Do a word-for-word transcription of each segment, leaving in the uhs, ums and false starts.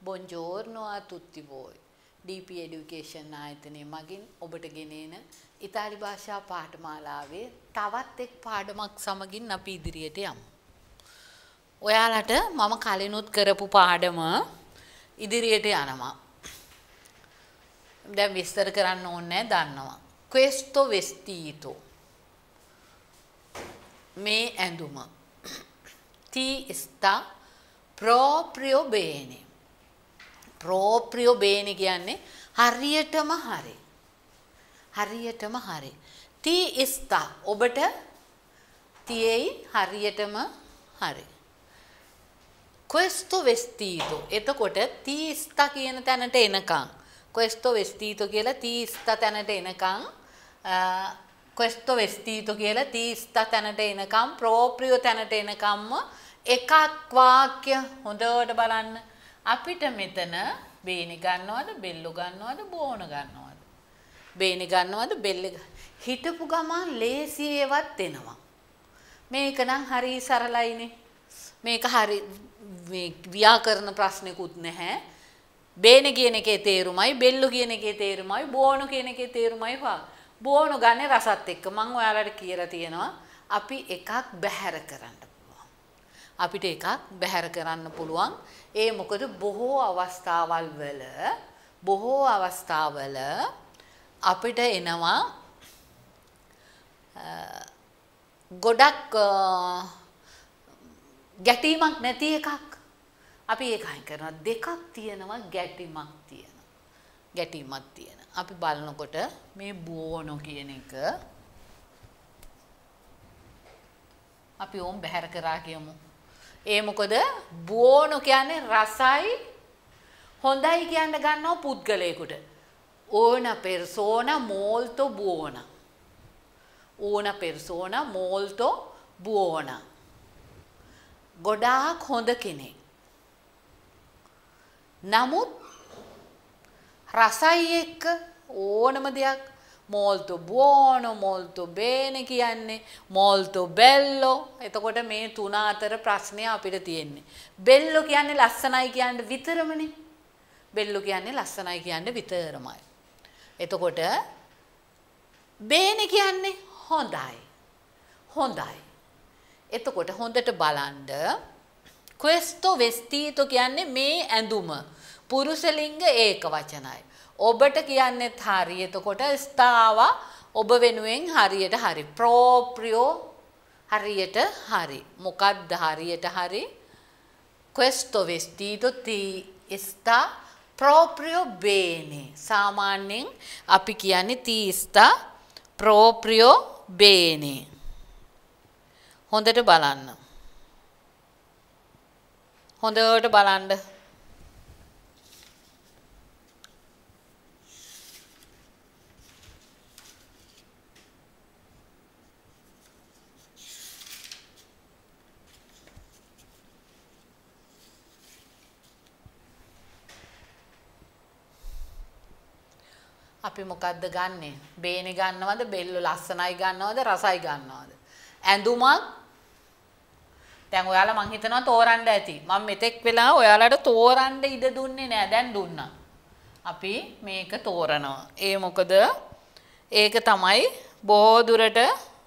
Buongiorno a tutti voi. D P Education ආයතනයේ මගින් ඔබට ගෙනෙන ඉතාලි භාෂා පාඨමාලාවේ තවත් එක් පාඩමක් සමගින් අපි ඉදිරියට යමු. ඔයාලට මම කලිනුත් කරපු පාඩම ඉදිරියට යනවා. දැන් විස්තර කරන්න ඕනේ දන්නවා. Questo vestito. මේ ඇඳුම. Ti sta proprio bene. Proprio bene කියන්නේ හරියටම හරි. හරියටම හරි. Ti sta ඔබට තියේයි හරියටම හරි. Questo vestito එතකොට ti sta කියන තැනට එනකම් questo vestito කියලා ti sta තැනට එනකම් questo vestito කියලා ti sta තැනට එනකම් proprio තැනට එනකම්ම එකක් වාක්‍ය හොඳට බලන්න. අපිට මෙතන බේනි ගන්නවද බෙල්ල ගන්නවද බෝන ගන්නවද බේනි ගන්නවද බෙල්ල හිටපු ගමන් ලේසියෙවත් එනවා. මේක නම් හරි සරලයිනේ. මේක හරි මේ ව්‍යාකරණ ප්‍රශ්නකුත් නැහැ. බේනි කියන එකේ තේරුමයි බෙල්ල කියන එකේ තේරුමයි බෝන කියන එකේ තේරුමයි වා. බෝන ගන්නේ රසත් එක්ක මම ඔයාලට කියලා තියෙනවා අපි එකක් බැහැර කරන්න පුළුවන්. අපිට එකක් බැහැර කරන්න පුළුවන්. ඒ මොකද බොහෝ අවස්ථාවල් වල බොහෝ අවස්ථාවල අපිට එනවා ගොඩක් ගැටීමක් නැති එකක්. අපි ඒක අයින් කරනවා. දෙකක් තියෙනවා ගැටීමක් තියෙනවා. ගැටීමක් තියෙන. අපි බලනකොට මේ බෝනෝ කියන එක අපි ඕම් බැහැර කරා කියමු. ඒ මොකද බුවෝනෝ කියන්නේ රසයි හොඳයි කියන්න ගන්නව පුද්ගලයෙකුට. una persona molto buona. una persona molto buona. ගොඩාක් හොඳ කෙනෙක්. නමුත් රසයි එක්ක ඕනම දෙයක් molto buono molto bene කියන්නේ molto bello. එතකොට මේ තුන අතර ප්‍රශ්නය අපිට තියෙන්නේ. bello කියන්නේ ලස්සනයි කියන්නේ විතරමනේ. bello කියන්නේ ලස්සනයි කියන්නේ විතරමයි. එතකොට bene කියන්නේ හොඳයි. හොඳයි. එතකොට හොඳට බලන්න questo vestito කියන්නේ මේ ඇඳුම. පුරුෂ ලිංග ඒක වචනයි. ඔබට කියන්නේත් හරි. එතකොට ස්ථාව ඔබ වෙනුවෙන් හරියට හරි. proprio හරියට හරි. මොකක්ද හරියට හරි? questo vestito ti sta proprio bene. සාමාන්‍යයෙන් අපි කියන්නේ ti sta proprio bene. හොඳට බලන්න. හොඳට බලන්න. අපි මොකද්ද ගන්නෙ? බේනි ගන්නවද? බෙල්ල ලස්සනයි ගන්නවද? රසයි ගන්නවද? ඇඳුමක් දැන් ඔයාලා මං හිතනවා තෝරන්න ඇති. මම මෙතෙක් වෙලා ඔයාලට තෝරන්න ඉඩ දුන්නේ නෑ. දැන් දුන්නා. අපි මේක තෝරනවා. ඒ මොකද ඒක තමයි බොහෝ දුරට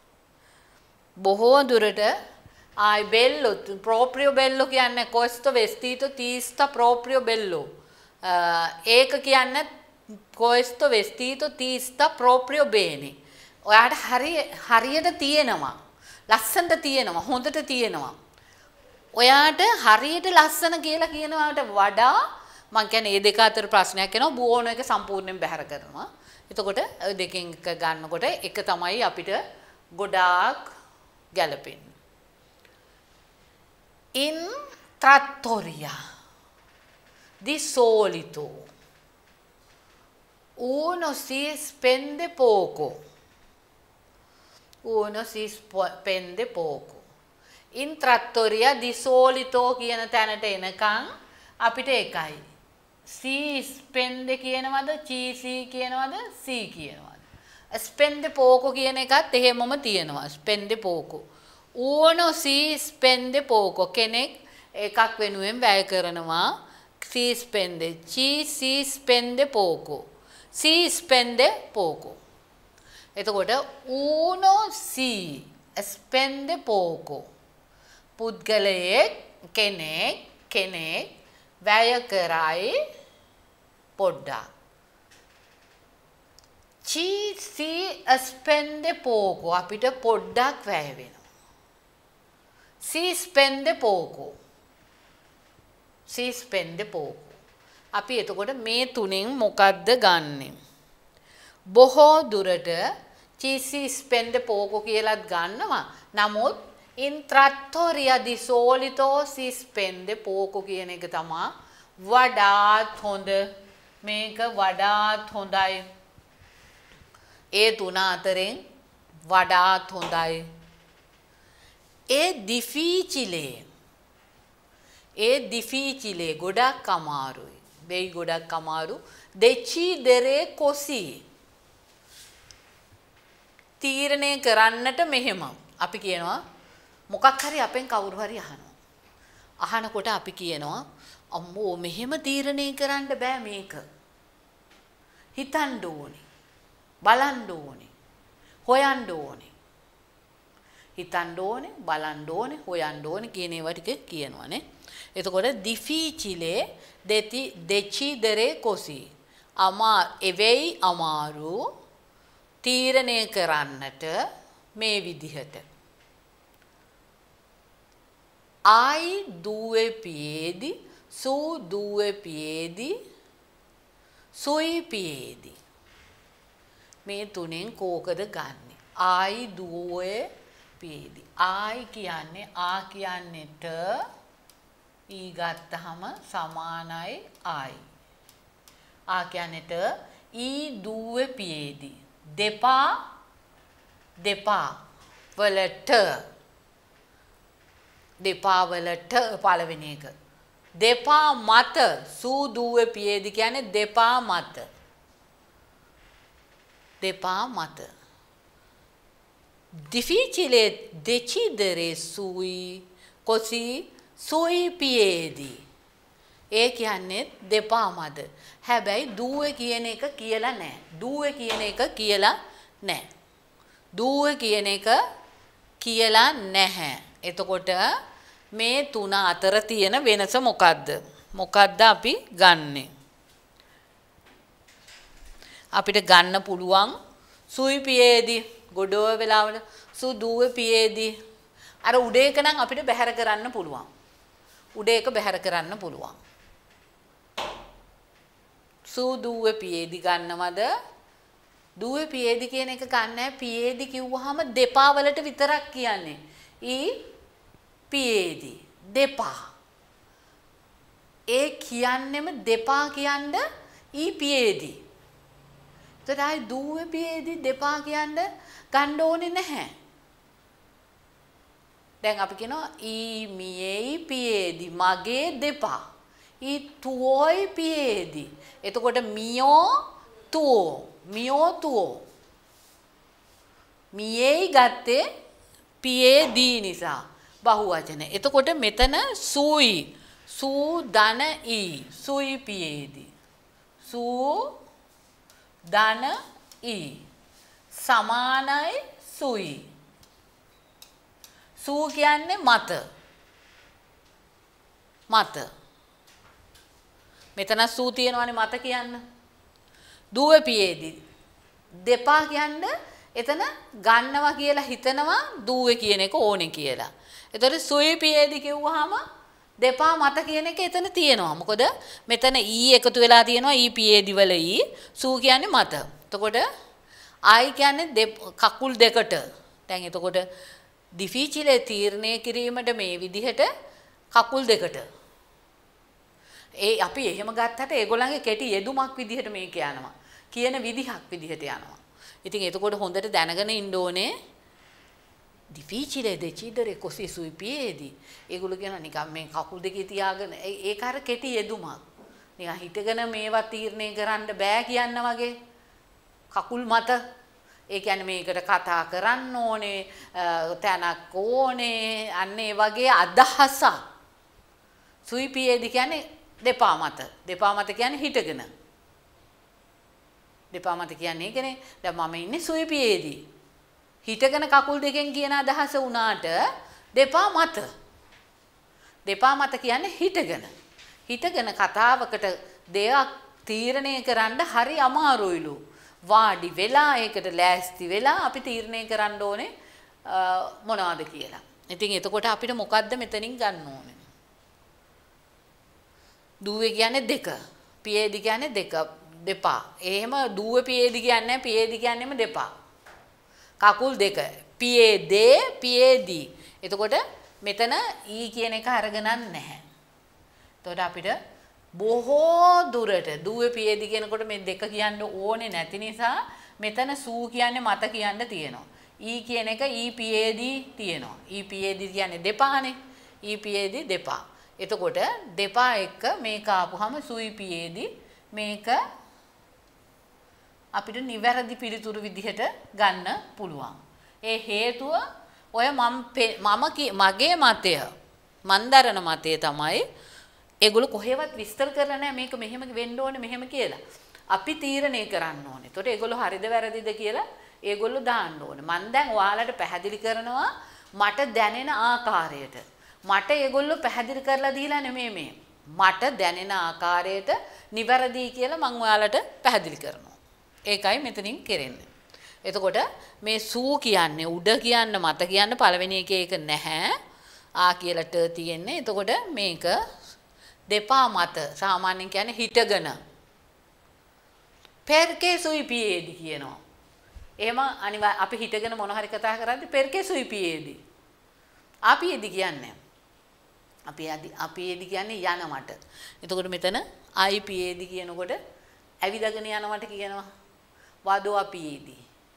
බොහෝ දුරට ආයි බෙල්ලෝ proprio bello කියන්නේ questo vestito ti sta proprio bello. ඒක කියන්නේ questo vestito ti sta proprio bene. ඔයාට හරිය හරියට තියෙනවා. ලස්සනට තියෙනවා. හොඳට තියෙනවා. ඔයාට හරියට ලස්සන කියලා කියනවාට වඩා මම කියන්නේ මේ දෙක අතර ප්‍රශ්නයක් එනවා. බුවෝනෝ එක සම්පූර්ණයෙන් බැහැර කරනවා. එතකොට ඔය දෙකෙන් එක ගන්නකොට එක තමයි අපිට ගොඩාක් ගැලපෙන්නේ. In trattoria di solito uno si spende poco. Uno si spende poco. In trattoria di solito කියන තැනට එනකන් අපිට එකයි. si spende කියනවද? ci si කියනවද? si කියනවද? spende poco කියන එකත් එහෙමම තියෙනවා. spende poco. uno si spende poco කෙනෙක් එකක් වෙනුවෙන් වැය කරනවා. Si spende. Ci si spende poco. Si spende poco. එතකොට uno si spende poco. පුද්ගලයෙක් කෙනෙක් කෙනෙක් වැය කරයි පොඩ්ඩක්. Ci si spende poco. අපිට පොඩ්ඩක් වැය වෙනවා. Si spende poco. Si spende poco. අපි එතකොට මේ තුනෙන් මොකද්ද ගන්නෙ? බොහෝ දුරට ci si spende poco කියලාත් ගන්නවා. නමුත් in trattoria di solito si spende poco කියන එක තමයි වඩාත් හොඳ. මේක වඩාත් හොඳයි. ඒ තුන අතරින් වඩාත් හොඳයි. ඒ difficile. ඒ difficile ගොඩක් අමාරුයි. වෙයි ගොඩක් අමාරු. decidere così. තීරණය කරන්නට මෙහෙම. අපි කියනවා මොකක් හරි අපෙන් කවුරු හරි අහනවා. අහනකොට අපි කියනවා අම්මෝ මෙහෙම තීරණය කරන්න බෑ මේක. හිතන්න ඕනේ. බලන්න ඕනේ. හොයන්න ඕනේ. හිතන්න ඕනේ, බලන්න ඕනේ, හොයන්න ඕනේ කියන ඒවා ටික කියනවානේ. එතකොට difficile decidere così. අමා එවෙයි අමාරු තීරණය කරන්නට මේ විදිහට. ai due piedi su due piedi sui piedi. මේ තුනෙන් කෝකද ගන්නෙ? ai due piedi. ai කියන්නේ ආ කියන්නේට ඊ ගත්තහම සමානයි ai. ආ කියන්නේට i due piedi. දෙපා දෙපා වලට දෙපා වලට පළවෙනි එක. දෙපා මත su due piedi කියන්නේ දෙපා මත. දෙපා මත. difficile decidere sui così sui piedi. ඒ කියන්නේ දෙපා මත. හැබැයි දුවේ කියන එක කියලා නැහැ. දුවේ කියන එක කියලා නැහැ. දුවේ කියන එක කියලා නැහැ. එතකොට මේ තුන අතර තියෙන වෙනස මොකද්ද? මොකද්ද අපි ගන්නෙ? අපිට ගන්න පුළුවන් sui piedi ගොඩෝ වෙලාවල su due piedi. අර උඩ එක නම් අපිට බැහැර කරන්න පුළුවන්. උඩ එක බැහැර කරන්න පුළුවන්. su due piedi ගන්නවද? due piedi කියන එක ගන්න නැහැ. piedi කිව්වහම දෙපා වලට විතරක් කියන්නේ. ඊ piedi දෙපා. ඒ කියන්නෙම දෙපා කියන්න ඊ piedi. එතකොට due piedi දෙපා කියන්න ගන්න ඕනේ නැහැ. දැන් අපි කියනවා i miei piedi මගේ දෙපා. i tuoi piedi. එතකොට mio tuo mio tuo. miei ගත්තේ piedi නිසා බහුවචන. එතකොට මෙතන sui su ධන i sui piedi. su ධන i සමානයි sui. su කියන්නේ මත. මත. මෙතන su තියෙනවානේ මත කියන්න. due piedi දෙපා කියන්න එතන ගන්නවා කියලා හිතනවා due කියන එක ඕනේ කියලා. එතකොට sui piedi කිව්වහම දෙපා මත කියන එක එතන තියෙනවා. මොකද මෙතන e එකතු වෙලා තියෙනවා e piedi වල e. su කියන්නේ මත. එතකොට I කියන්නේ කකුල් දෙකට. දැන් එතකොට difficile තීරණය කිරීමට මේ විදිහට කකුල් දෙකට. ඒ අපි එහෙම ගත්තට ඒගොල්ලන්ගේ කෙටි යෙදුමක් විදිහට මේක යනවා. කියන විදිහක් විදිහට යනවා. ඉතින් එතකොට හොඳට දැනගෙන ඉන්න ඕනේ difficile decidere così sui piedi. ඒගොල්ලෝ කියන නිකන් මේ කකුල් දෙකේ තියාගෙන ඒක අර කෙටි යෙදුමක්. නිකන් හිටගෙන මේවා තීරණය කරන්න බෑ කියන්න වගේ. කකුල් මත ඒ කියන්නේ මේකට කතා කරන්න ඕනේ තැනක් ඕනේ අන්න ඒ වගේ අදහසක්. sui piedi කියන්නේ දෙපා මත. දෙපා මත කියන්නේ හිටගෙන. දෙපා මත කියන්නේ ඒකනේ. දැන් මම ඉන්නේ සුයිපියේදී. හිටගෙන කකුල් දෙකෙන් කියන අදහස වුණාට දෙපා මත. දෙපා මත කියන්නේ හිටගෙන. හිටගෙන කතාවකට දෙයක් තීරණය කරන්න හරි අමාරුයිලු. වාඩි වෙලා ඒකට ලෑස්ති වෙලා අපි තීරණය කරන්න ඕනේ මොනවද කියලා. ඉතින් එතකොට අපිට මොකද්ද මෙතනින් ගන්න ඕනේ? දුවේ කියන්නේ දෙක. පියේදි කියන්නේ දෙක. දෙපා. එහෙම දුවේ පියේදි කියන්නේ නැහැ. පියේදි කියන්නේම දෙපා. කකුල් දෙක. පියේදේ පියේදි. එතකොට මෙතන ඊ කියන එක අරගෙන නැහැ. එතකොට අපිට බොහෝ දුරට දුවේ පියේදි කියනකොට මේ දෙක කියන්න ඕනේ නැති නිසා මෙතන සූ කියන්නේ මත කියන්න තියෙනවා. ඊ කියන එක ඊ පියේදි තියෙනවා. ඊ පියේදි කියන්නේ දෙපානේ. ඊ පියේදි දෙපා. එතකොට දෙපා එක්ක මේක ආපුහම සුයි පියේදි මේක අපිට නිවැරදි පිළිතුරු විදිහට ගන්න පුළුවන්. ඒ හේතුව ඔය මම මම මගේ මතය මන් දරන මතය තමයි ඒගොල්ලෝ කොහෙවත් විස්තර කරලා නැහැ මේක මෙහෙම වෙන්න ඕනේ මෙහෙම කියලා. අපි තීරණය කරන්න ඕනේ. එතකොට ඒගොල්ලෝ හරිද වැරදිද කියලා ඒගොල්ලෝ දාන්න ඕනේ. මම දැන් ඔයාලට පැහැදිලි කරනවා මට දැනෙන ආකාරයට. මට ඒගොල්ලෝ පැහැදිලි කරලා දීලා නෙමෙයි මේ. මට දැනෙන ආකාරයට නිවැරදි කියලා මම ඔයාලට පැහැදිලි කරනවා. ඒකයි මෙතනින් කරන්නේ. එතකොට මේ සූ කියන්නේ උඩ කියන්න මත කියන්න පළවෙනි එකේ ඒක නැහැ. ආ කියලා ට තියෙන්නේ. එතකොට මේක දෙපා මත සාමාන්‍යයෙන් කියන්නේ හිටගෙන. පෙර්කේ සුයි පියේදි කියනවා. එහෙම අනිවා අපි හිටගෙන මොන හරි කතා කරද්දී පෙර්කේ සුයි පියේදි. ආපියේදි කියන්නේ. අපි අපියේදි කියන්නේ යනවට. එතකොට මෙතන ආයි පියේදි කියනකොට ඇවිදගෙන යනවට කියනවා. වාදෝ අපියේදි.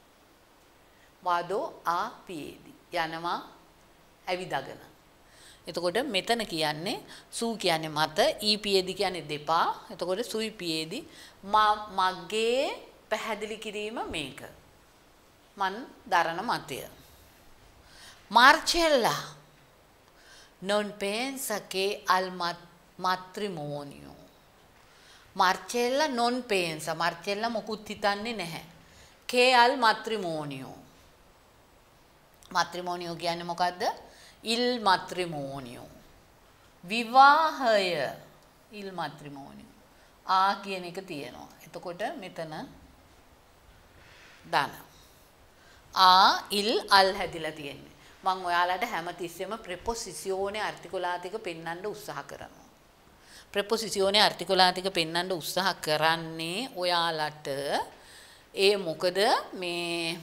වාදෝ ආපියේදි. යනවා ඇවිදගෙන. එතකොට මෙතන කියන්නේ සූ කියන්නේ මත, ඊ පියේදි කියන්නේ දෙපා. එතකොට සුයි පියේදි මගේ පැහැදිලි කිරීම මේක. මන් දරන මතය. Marcella non pensa che al matrimonio. Marcella non pensa. Marcella මොකුත් හිතන්නේ නැහැ. che al matrimonio. matrimonio කියන්නේ මොකද්ද? il matrimonio. විවාහය. il matrimonio. ආ කියන එක තියෙනවා. එතකොට මෙතන දාන. ආ il al හැදිලා තියෙන්නේ. මම ඔයාලට හැමතිස්සෙම ප්‍රෙපොසිසියෝනේ ආර්ටිකුලාතික පෙන්වන්න උත්සාහ කරනවා. ප්‍රෙපොසිසියෝනේ ආර්ටිකුලාතික පෙන්වන්න උත්සාහ කරන්නේ ඔයාලට ඒ මොකද මේ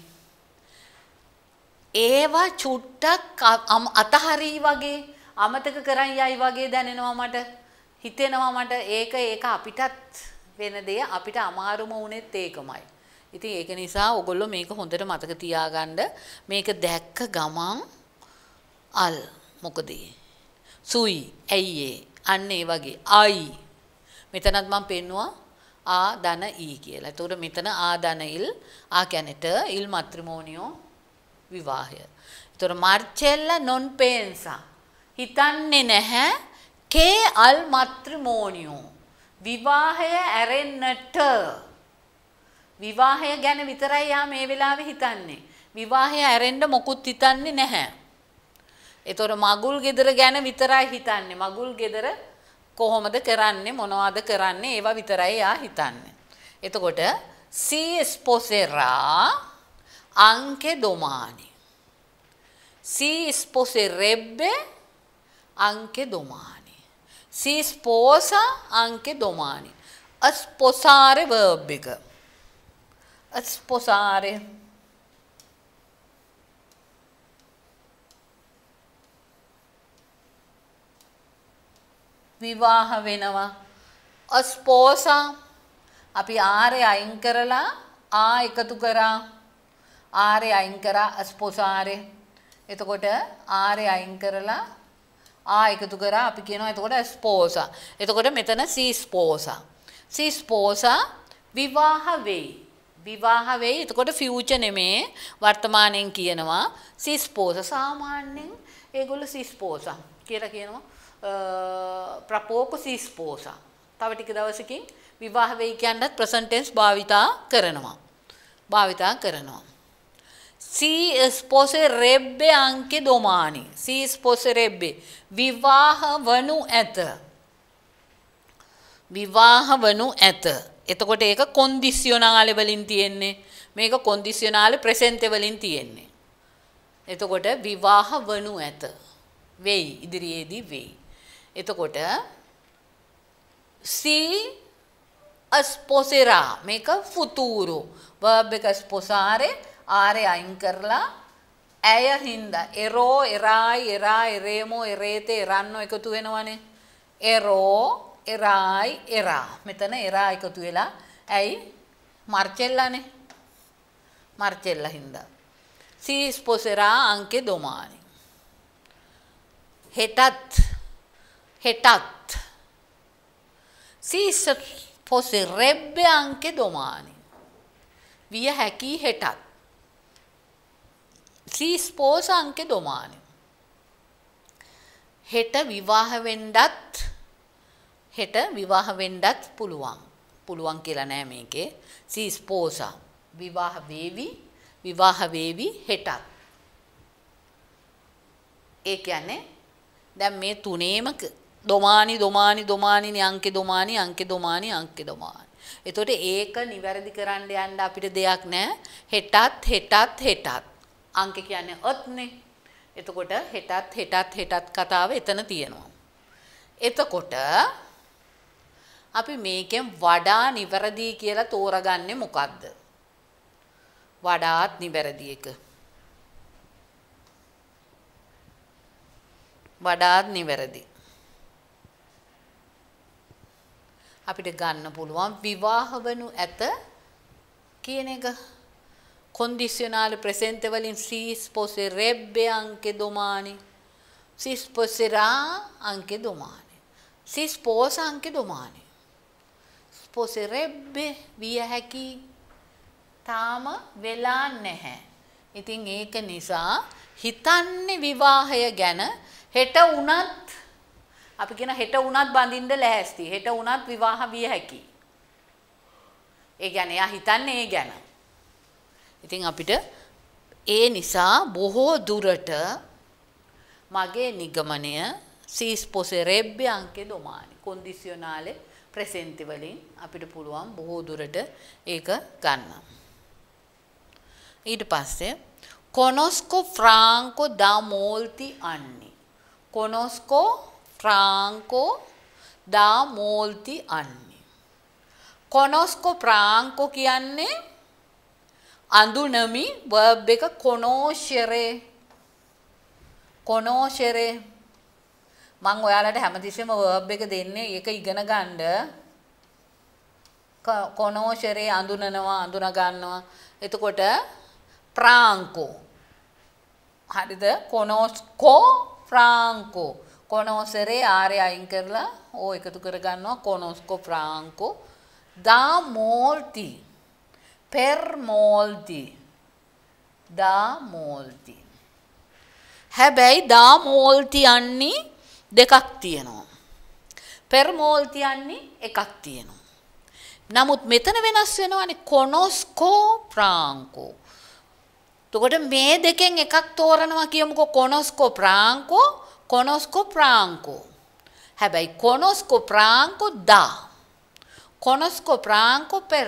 ඒවා චුට්ටක් අතහරි වගේ අමතක කරන් යයි වගේ දැනෙනවා මට හිතෙනවා මට ඒක ඒක අපිටත් වෙන දේ අපිට අමාරුම වුණෙත් ඒකමයි. ඉතින් ඒක නිසා ඔයගොල්ලෝ මේක හොඳට මතක තියාගන්න මේක දැක්ක ගමන් අල් මොකද සුයි ඇයි අන්න ඒ වගේ අයි මෙතනත් මම පෙන්නුවා ආ දන ඊ කියලා. එතකොට මෙතන ආ දන ඉල් ආ කියන්නේ ට ඉල් matrimonio විවාහය. එතකොට Marcella non pensa හිතන්නේ නැහැ che al matrimonio විවාහය ඇරෙන්නට විවාහය ගැන විතරයි යා මේ වෙලාවේ හිතන්නේ. විවාහය ඇරෙන්න මොකුත් හිතන්නේ නැහැ. ඒතොර මගුල් ගෙදර ගැන විතරයි හිතන්නේ. මගුල් ගෙදර කොහොමද කරන්නේ මොනවද කරන්නේ ඒවා විතරයි යා හිතන්නේ. එතකොට si sposerà anche domani. Si sposerebbe anche domani. Si sposa anche domani. Sposare verb එක. Sposare. විවාහ වෙනවා. Sposa අපි ආරේ අයින් කරලා ආ එකතු කරා. ආරේ අයින් කරා sposare. එතකොට ආරේ අයින් කරලා ආ එකතු කරා අපි කියනවා එතකොට sposa. එතකොට මෙතන si sposa. si sposa විවාහ වෙයි. විවාහ වෙයි. එතකොට ෆියුචර් නෙමේ වර්තමානයෙන් කියනවා si sposa. සාමාන්‍යයෙන් ඒගොල්ලෝ si sposa කියලා කියනවා. Fra poco si sposa. තව ටික දවසකින් විවාහ වෙයි කියනත් present tense භාවිතා කරනවා. භාවිතා කරනවා. Si sposerebbe anche domani. Si sposerebbe විවාහ වනු ඇත. විවාහ වනු ඇත. එතකොට ඒක කොන්ඩිෂනල් වලින් තියෙන්නේ. මේක කොන්ඩිෂනල් ප්‍රසෙන්ට් වලින් තියෙන්නේ. එතකොට විවාහ වනු ඇත. වෙයි ඉදිරියේදී වෙයි. එතකොට si sposerà මේක futuro verb එක sposare ආරේ අයින් කරලා ඇය හින්දා එරෝ එරායි එරා එරේමෝ එරේතේ එරන්නෝ එකතු වෙනවනේ. එරෝ එරායි එරා මෙතන එරා එකතු වෙලා ඇයි මාර්චෙල්ලානේ. මාර්චෙල්ලා හින්දා si sposerà anche domani. හෙටත් හෙටත් si sposerebbe anche domani. විය හැකි හෙටත්. si sposa anche domani. හෙට විවාහ වෙන්නත් හෙට විවාහ වෙන්නත් පුළුවන්. පුළුවන් කියලා නෑ මේකේ. si sposa විවාහ වේවි විවාහ වේවි හෙටත්. ඒ කියන්නේ දැන් මේ තුනේම දොමානි දොමානි දොමානිනේ අංකේ දොමානි අංකේ දොමානි අංකේ දොමානි. එතකොට ඒක නිවැරදි කරන්න යන්න අපිට දෙයක් නැහැ. හෙටත් හෙටත් හෙටත් අංක කියන්නේ ඔත්නේ. එතකොට හෙටත් හෙටත් හෙටත් කතාව එතන තියෙනවා. එතකොට අපි මේකෙන් වඩා නිවැරදි කියලා තෝරගන්නේ මොකද්ද? වඩාත් නිවැරදි එක. වඩාත් නිවැරදි. අපිට ගන්න පුළුවන් විවාහ වනු ඇත කියන එක condizionale presente වලින් si sposerebbe anche domani. si sposerà anche domani. si sposa anche domani. sposerebbe විය හැකි තාම වෙලා නැහැ. ඉතින් ඒක නිසා හිතන්නේ විවාහය ගැන හෙට උනත් අපි කියන හෙට උනත් බඳින්න ලෑස්ති. හෙට උනත් විවාහ විය හැකි. ඒ කියන්නේ යා හිතන්නේ ඒ ගැන. ඉතින් අපිට ඒ නිසා බොහෝ දුරට මගේ නිගමනය si sposerebbe anche domani. condizionale presente වලින් අපිට පුළුවන් බොහෝ දුරට ඒක ගන්න. ඊට පස්සේ conosco Franco da molti anni. conosco Franco da molti anni. conosco Franco කියන්නේ අඳුනමි verb එක conoscere. conoscere මම ඔයාලට හැමතිස්සෙම verb එක දෙන්නේ ඒක ඉගෙන ගන්න. conoscere අඳුනනවා අඳුන ගන්නවා. එතකොට Franco හරිද? conosco Franco conoscere ආරේ අයින් කරලා ඕ එකතු කර ගන්නවා. conosco Franco da molti per molti da molti. හැබැයි da molti යන්නේ දෙකක් තියෙනවා. per molti යන්නේ එකක් තියෙනවා. නමුත් මෙතන වෙනස් වෙනවානේ conosco Franco. එතකොට මේ දෙකෙන් එකක් තෝරනවා කියමුකෝ conosco Franco conosco Franco. හැබැයි conosco Franco da conosco Franco per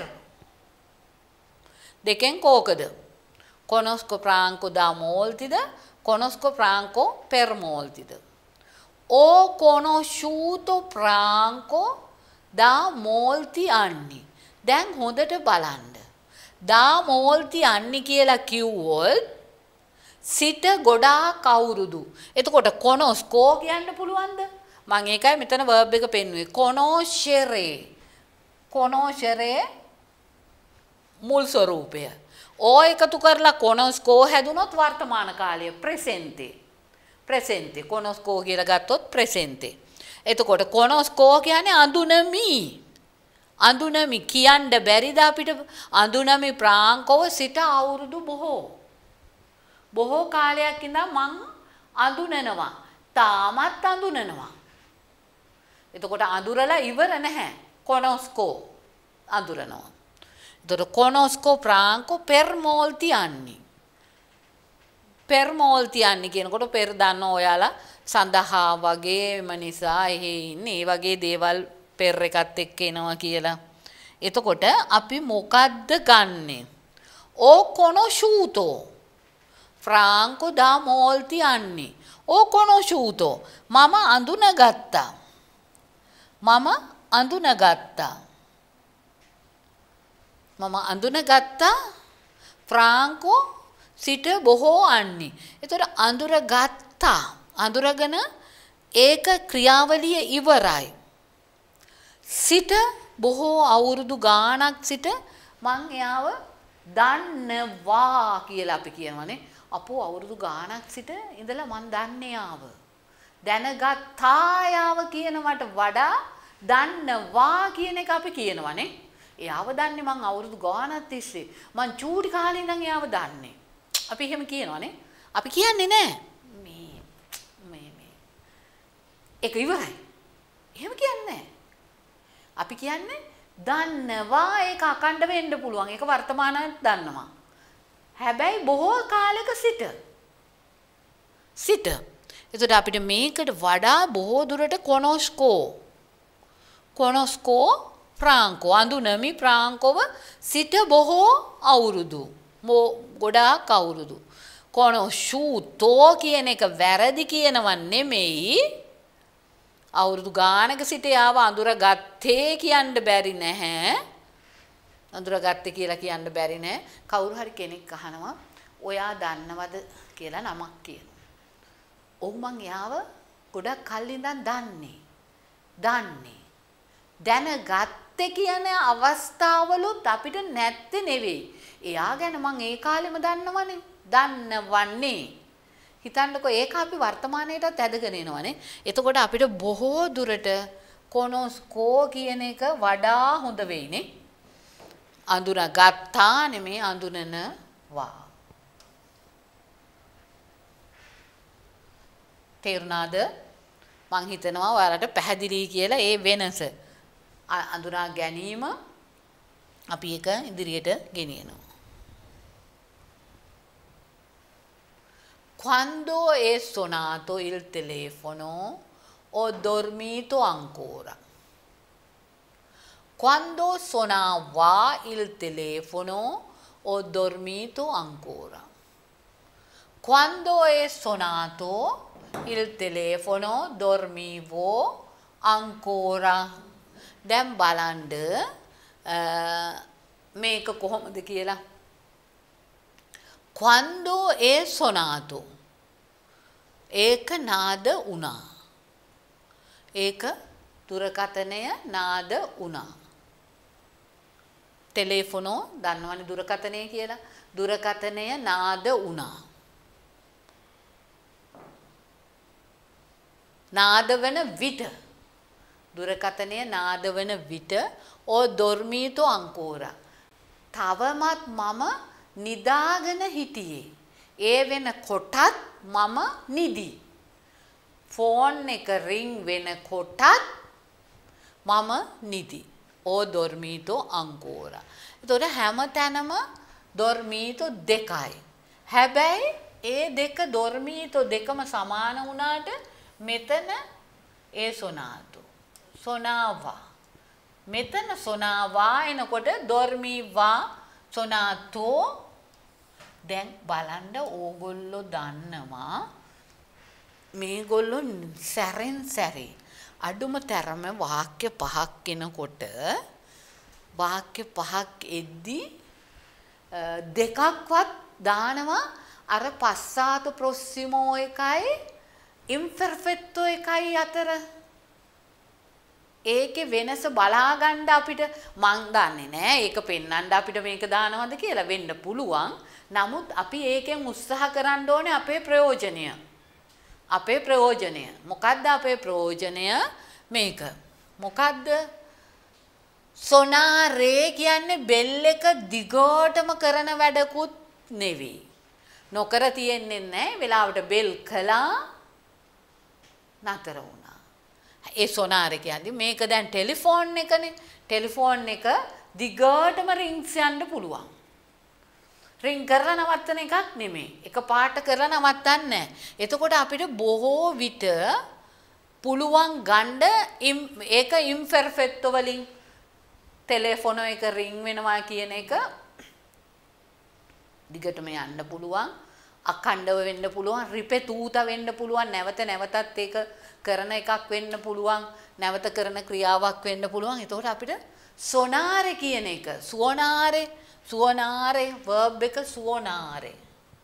දෙකෙන් කෝකද? conosco Franco da moltida conosco Franco per moltida. ho conosciuto Franco da molti anni. දැන් හොඳට බලන්න. da molti anni කියලා කිව්වොත් සිට ගොඩාක් අවුරුදු. එතකොට conosco කියන්න පුළුවන්ද? මම ඒකයි මෙතන verb එක පෙන්වුවේ. conoscere. conoscere මුල් ස්වරූපය. ඕ එකතු කරලා conosco හැදුනොත් වර්තමාන කාලය presente. presente. conosco කියලා ගත්තොත් presente. එතකොට conosco කියන්නේ අඳුනමි. අඳුනමි කියන්න බැරිද අපිට? අඳුනමි ප්‍රාංකව සිට අවුරුදු බොහෝ. බොහෝ කාලයක් ඉඳන් මං අඳුනනවා. තාමත් අඳුනනවා. එතකොට අඳුරලා ඉවර නැහැ. conozco අඳුරනවා. එතකොට conozco franco per molti anni. per molti anni කියනකොට per දන්නවා ඔයාලා සඳහා වගේම නිසා එහි ඉන්නේ. ඒ වගේ දේවල් per එකත් එක්ක එනවා කියලා. එතකොට අපි මොකද්ද ගන්නෙ? O conosciuto Franco da molti anni. O conosciuto. මම අඳුනගත්තා. මම අඳුනගත්තා. මම අඳුනගත්තා ෆ්‍රාන්කෝ සිට බොහෝ අන්නි. එතකොට අඳුරගත්තා. අඳුරගෙන ඒක ක්‍රියාවලිය ඉවරයි. සිට බොහෝ අවුරුදු ගාණක් සිට මං එයාව දන්නවා කියලා අපි කියනවානේ. අපෝ අවුරුදු ගාණක් සිට ඉඳලා මං දන්නේ ආව. දැනගත්තා යාව කියනවට වඩා දන්නවා කියන එක අපි කියනවානේ. එයාව දන්නේ මං අවුරුදු ගාණක් තිස්සේ. මං චූටි කාලේ ඉඳන් එයාව දන්නේ. අපි එහෙම කියනවානේ. අපි කියන්නේ නෑ. මේ මේ මේ ඒක ඉවරයි. එහෙම කියන්නේ නෑ. අපි කියන්නේ දන්නවා ඒක අකණ්ඩ වෙන්න පුළුවන්. ඒක වර්තමානයේ දන්නවා. හැබැයි බොහෝ කාලයක සිට සිට එතකොට අපිට මේකට වඩා බොහෝ දුරට කොනොස්කෝ කොනොස්කෝ ෆ්‍රාන්කෝ අඳුනමි ෆ්‍රාන්කෝව සිට බොහෝ අවුරුදු ගොඩාක් අවුරුදු කොනොෂූතෝ කියන එක වැරදි කියනව නෙමෙයි අවුරුදු ගානක සිට යාව අඳුරගත්තේ කියන්න බැරි නැහැ. අඳුරගත්තේ කියලා කියන්න බැරි නෑ. කවුරු හරි කෙනෙක් අහනවා ඔයා දන්නවද කියලා නමක් කියනවා. ඔව් මං යාව ගොඩක් කල් ඉඳන් දන්නේ. දන්නේ. දැනගත්තේ කියන අවස්ථාවලුත් අපිට නැත්තේ නෙවෙයි. එයා ගැන මං ඒ කාලෙම දන්නවනේ. දන්නවන්නේ. හිතන්නකෝ ඒක අපි වර්තමානයේටත් ඇදගෙන එනවනේ. එතකොට අපිට බොහෝ දුරට කොනොස්කෝ කියන එක වඩා හොඳ වෙයිනේ. අඳුනගත්තා නෙමේ අඳුනනවා. තේරුණාද? මං හිතනවා ඔයාලට පැහැදිලි කියලා ඒ වෙනස. අඳුනා ගැනීම අපි එක ඉදිරියට ගෙනියනවා. Quando è suonato il telefono ho dormito ancora. Quando suonava il telefono ho dormito ancora. Quando è suonato il telefono dormivo ancora. දැන් බලන්න මේක කොහොමද කියලා. Quando è suonato ඒක නාද වුණා. ඒක දුරකථනය නාද වුණා. ටෙලිෆෝනෝ දන්නවනේ දුරකථනය කියලා. දුරකථනය නාද වුණා. නාද වෙන විට දුරකථනය නාද වෙන විට ඕ dormito ancora. තවමත් මම නිදාගෙන හිටියේ. ඒ වෙනකොටත් මම නිදි. ෆෝන් එක රින් වෙනකොටත් මම නිදි. ඕ dormito ancora. එතකොට හැමතැනම dormito දෙකයි. හැබැයි ඒ දෙක dormito දෙකම සමාන වුණාට මෙතන ඒ sonato. sonava. මෙතන sonava එනකොට dormiva sonato. දැන් බලන්න ඕගොල්ලෝ දන්නවා මේගොල්ලෝ සැරෙන් සැරේ අඩුම තරම වාක්‍ය පහක් එනකොට වාක්‍ය පහක් එද්දී දෙකක්වත් දානවා අර passato prossimo එකයි imperfetto එකයි අතර. ඒකේ වෙනස බලා ගන්න අපිට මං දන්නේ නෑ ඒක පෙන්වන්න අපිට මේක දානවද කියලා වෙන්න පුළුවන්. නමුත් අපි ඒකෙන් උත්සාහ කරන්න ඕනේ අපේ ප්‍රයෝජනය. අපේ ප්‍රයෝජනය. මොකද්ද අපේ ප්‍රයෝජනය? මේක. මොකද්ද? සොනාරේ කියන්නේ බෙල් එක දිගටම කරන වැඩකුත් නෙවෙයි. නොකර තියෙන්නේ නැහැ. වෙලාවට බෙල් කළා නතර වුණා. ඒ සොනාරේ කියන්නේ මේක දැන් ටෙලිෆෝන් එකනේ. ටෙලිෆෝන් එක දිගටම රින්ග්ස් යන්න පුළුවන්. රින් කරලා නවත්තන එකක් නෙමෙයි. එක පාට කරලා නවත්තන්නේ නැහැ. එතකොට අපිට බොහෝ විට පුළුවන් ගන්න ඒක ඉම්පර්ෆෙක්ට් වලින් ටෙලිෆෝන් එක රින් වෙනවා කියන එක දිගටම යන්න පුළුවන්. අඛණ්ඩව වෙන්න පුළුවන්. රිපෙතූත වෙන්න පුළුවන්. නැවත නැවතත් ඒක කරන එකක් වෙන්න පුළුවන්. නැවත කරන ක්‍රියාවක් වෙන්න පුළුවන්. එතකොට අපිට සොනාරේ කියන එක සුවනාරේ සුවනාරේ verb එක සුවනාරේ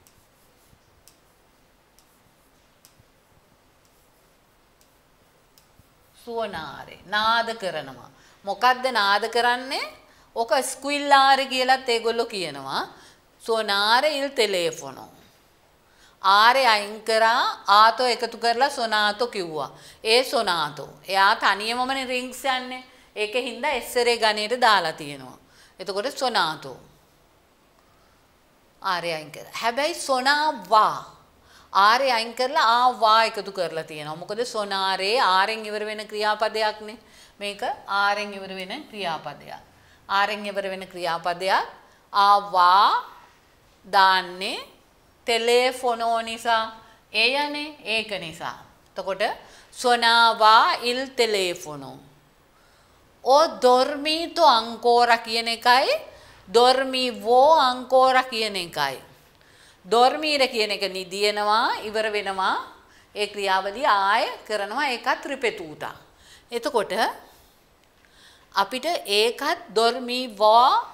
සුවනාරේ නාද කරනවා. මොකද්ද නාද කරන්නේ? ඔක ස්ක්විල්ලාරේ කියලාත් ඒගොල්ලෝ කියනවා. සොනාරේ ඉල් ටෙලිෆෝනෝ ආරේ අයින් කරා ආතෝ එකතු කරලා සොනාතෝ කිව්වා. ඒ සොනාතෝ එයා තනියමමනේ රින්ග්ස් යන්නේ. ඒකේ හින්දා එස්සරේ ගණයට දාලා තියෙනවා. එතකොට සොනාතෝ ආරේ අයින් කරා. හැබැයි සොනාවා ආරේ අයින් කරලා ආවා එකතු කරලා තියෙනවා. මොකද සොනාරේ ආරෙන් ඉවර වෙන ක්‍රියාපදයක්නේ. මේක ආරෙන් ඉවර වෙන ක්‍රියාපදයක්. ආරෙන් ඉවර වෙන ක්‍රියාපදයක් ආවා දාන්නේ ටෙලිෆෝනෝ නිසා. එයනේ ඒක නිසා. එතකොට සොනාවා ඉල් ටෙලිෆෝනෝ O dormito ancora කියන එකයි dormivo ancora කියන එකයි. dormire කියන එක නිදිනවා ඉවර වෙනවා. ඒ ක්‍රියාවලිය ආය කරනවා. ඒකත් රිපෙතූතා. එතකොට අපිට ඒකත් dormivo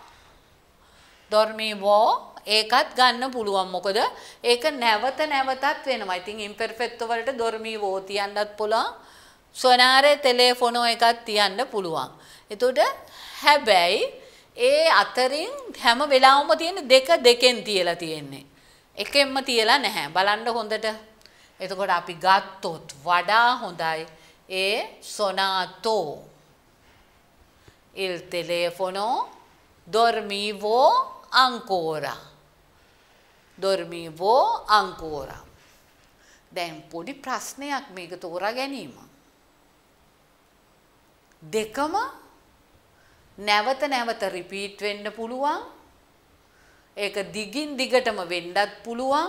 dormivo ඒකත් ගන්න පුළුවන්. මොකද ඒක නැවත නැවතත් වෙනවා. ඉතින් ඉම්පර්ෆෙක්ට් වලට dormivo තියන්නත් පුළුවන්. සොනාරේ ටෙලිෆෝනෝ එකක් තියන්න පුළුවන්. එතකොට හැබැයි ඒ අතරින් හැම වෙලාවම තියෙන දෙක දෙකෙන් තියලා තියෙන්නේ. එකෙන්ම තියලා නැහැ. බලන්න හොඳට. එතකොට අපි ගත්තොත් වඩා හොඳයි ඒ සොනාතෝ il telefono dormivo ancora dormivo ancora. දැන් පොඩි ප්‍රශ්නයක් මේක තෝරා ගැනීම. දෙකම නැවත නැවත රිපීට් වෙන්න පුළුවන්. ඒක දිගින් දිගටම වෙන්නත් පුළුවන්.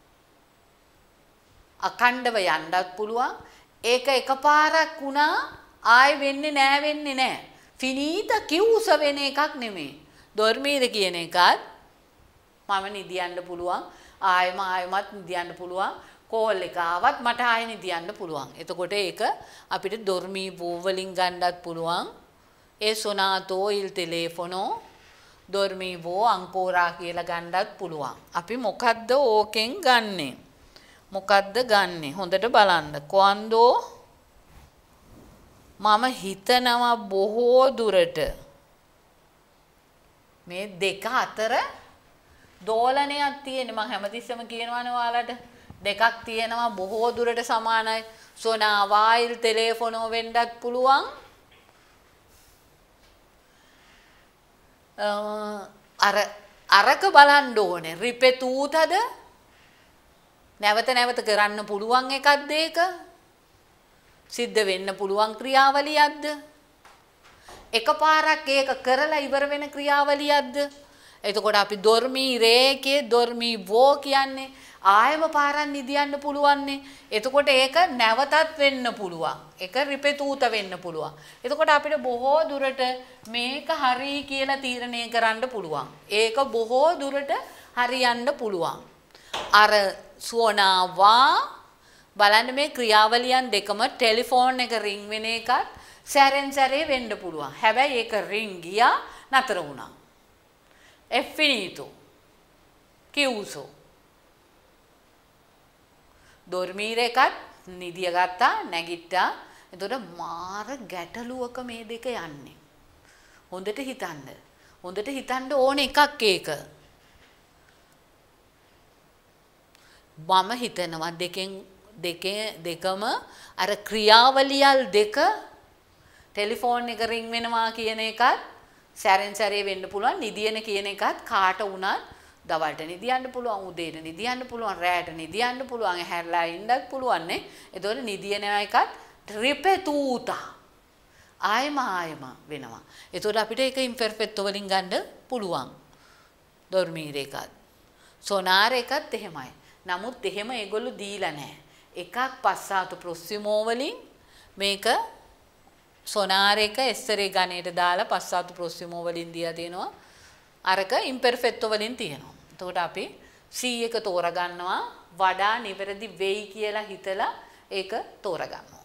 අඛණ්ඩව යන්නත් පුළුවන්. ඒක එකපාරක් වුණා ආයෙ වෙන්නේ නෑ වෙන්නේ නෑ. finita chiusa වෙන එකක් නෙමෙයි. dormire කියන එකත් මම නිදියන්න පුළුවන්. ආයෙම ආයෙමත් නිදියන්න පුළුවන්. කෝල් එක ආවත් මට ආයෙ නිදියන්න පුළුවන්. එතකොට ඒක අපිට dormivo වලින් ගන්නත් පුළුවන්. ඒ sonato il telefono dormivo ancora කියලා ගන්නත් පුළුවන්. අපි මොකද්ද ඕකෙන් ගන්නෙ? මොකද්ද ගන්නෙ? හොඳට බලන්න. quando මම හිතනවා බොහෝ දුරට මේ දෙක අතර දෝලනයක් තියෙන. මම හැමතිස්සෙම කියනවානේ ඔයාලට දෙකක් තියෙනවා බොහෝ දුරට සමානයි. සොනාවා il telefono වෙන්නත් පුළුවන්. අර අරක බලන්න ඕනේ. රිපෙතූතද නැවත නැවත කරන්න පුළුවන් එකක්ද ඒක? සිද්ධ වෙන්න පුළුවන් ක්‍රියාවලියක්ද? එකපාරක් ඒක කරලා ඉවර වෙන ක්‍රියාවලියක්ද? එතකොට අපි dormire එකේ dormivo කියන්නේ ආයම පාරක් නිදියන්න පුළුවන්නේ. එතකොට ඒක නැවතත් වෙන්න පුළුවන්. ඒක රිපෙතූත වෙන්න පුළුවන්. එතකොට අපිට බොහෝ දුරට මේක හරි කියලා තීරණය කරන්න පුළුවන්. ඒක බොහෝ දුරට හරියන්න පුළුවන්. අර සුවනාවා බලන්න මේ ක්‍රියාවලියන් දෙකම ටෙලිෆෝන් එක රින් වෙන එකත් සැරෙන් සැරේ වෙන්න පුළුවන්. හැබැයි ඒක රින් ගියා නතර වුණා. è finito chiuso dormire එකත් නිදිය ගත්තා නැගිට්ටා. එතකොට මාර ගැටලුවක මේ දෙක යන්නේ. හොඳට හිතන්න. හොඳට හිතන්න ඕන එකක් ඒක. මම හිතනවා දෙකෙන් දෙකේ දෙකම අර ක්‍රියාවලියල් දෙක ටෙලිෆෝන් එක රින් වෙනවා කියන එකත් සැරෙන් සැරේ වෙන්න පුළුවන්. නිදියන කියන එකත් කාට වුණත් දවල්ට නිදියන්න පුළුවන්, උදේට නිදියන්න පුළුවන්, රැයට නිදියන්න පුළුවන්, හැරලා ඉන්නත් පුළුවන් නේ. ඒතකොට නිදියන එකත් ripetuta ආයම ආයම වෙනවා. ඒතකොට අපිට ඒක ඉම්පර්ෆෙක්ට් වලින් ගන්න පුළුවන්. dormire එකත් sonar එකත් එහෙමයි. නමුත් එහෙම ඒගොල්ලෝ දීලා නැහැ. එකක් passato prossimo වලින් මේක sonar එක essere ගණයට දාලා passato prossimo වලින් දීලා දෙනවා. අරක ඉම්පර්ෆෙක්ට් වලින් තියෙනවා. එතකොට අපි C එක තෝරගන්නවා වඩා නිවැරදි වෙයි කියලා හිතලා ඒක තෝරගන්නවා.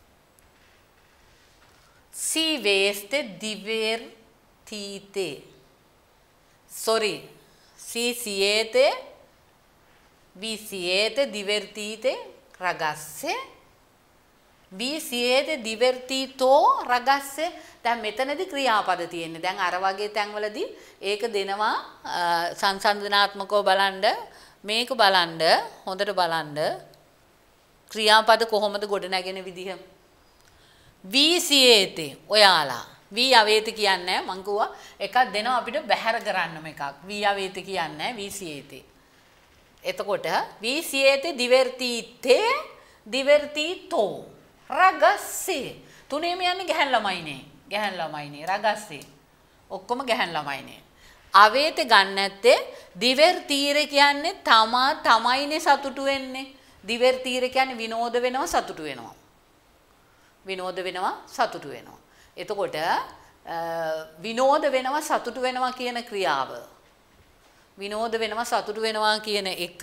Si veste divertite. Sorry. Si siete vi siete divertite ragazze. Vi siete divertito ragazze. දැන් මෙතනදී ක්‍රියාපද තියෙන්නේ. දැන් අර වගේ තැන්වලදී ඒක දෙනවා සංසන්දනාත්මකව බලන්න මේක බලන්න හොඳට බලන්න ක්‍රියාපද කොහොමද ගොඩ නැගෙන විදිහ. Vi siete ඔයාලා. Vi avete කියන්නේ මං කිව්වා එකක් දෙනවා අපිට බැහැර කරන්නම එකක්. Vi avete කියන්නේ vi siete. එතකොට vi siete divertite divertito ragazzi. තුනේම යන්නේ ගැහැන් ළමයිනේ. ගැහැන් ළමයිනේ ragazzi. ඔක්කොම ගැහැන් ළමයිනේ. avete ගන්න නැත්තේ divertire කියන්නේ තමා තමයිනේ සතුටු වෙන්නේ. divertire කියන්නේ විනෝද වෙනවා සතුටු වෙනවා. විනෝද වෙනවා සතුටු වෙනවා. එතකොට විනෝද වෙනවා සතුටු වෙනවා කියන ක්‍රියාව විනෝද වෙනවා සතුටු වෙනවා කියන එක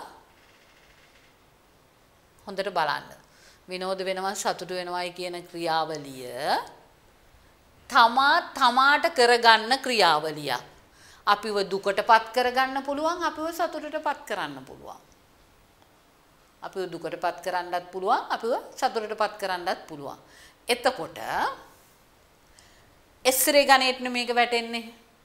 හොඳට බලන්න. විනෝද වෙනවා සතුටු වෙනවායි කියන ක්‍රියාවලිය තමා තමාට කරගන්න ක්‍රියාවලියක්. අපිව දුකටපත් කරගන්න පුළුවන් අපිව සතුටටපත් කරන්න පුළුවන්. අපිව දුකටපත් කරන්නත් පුළුවන් අපිව සතුටටපත් කරන්නත් පුළුවන්. එතකොට එස්රේ ගණේට මේක වැටෙන්නේ.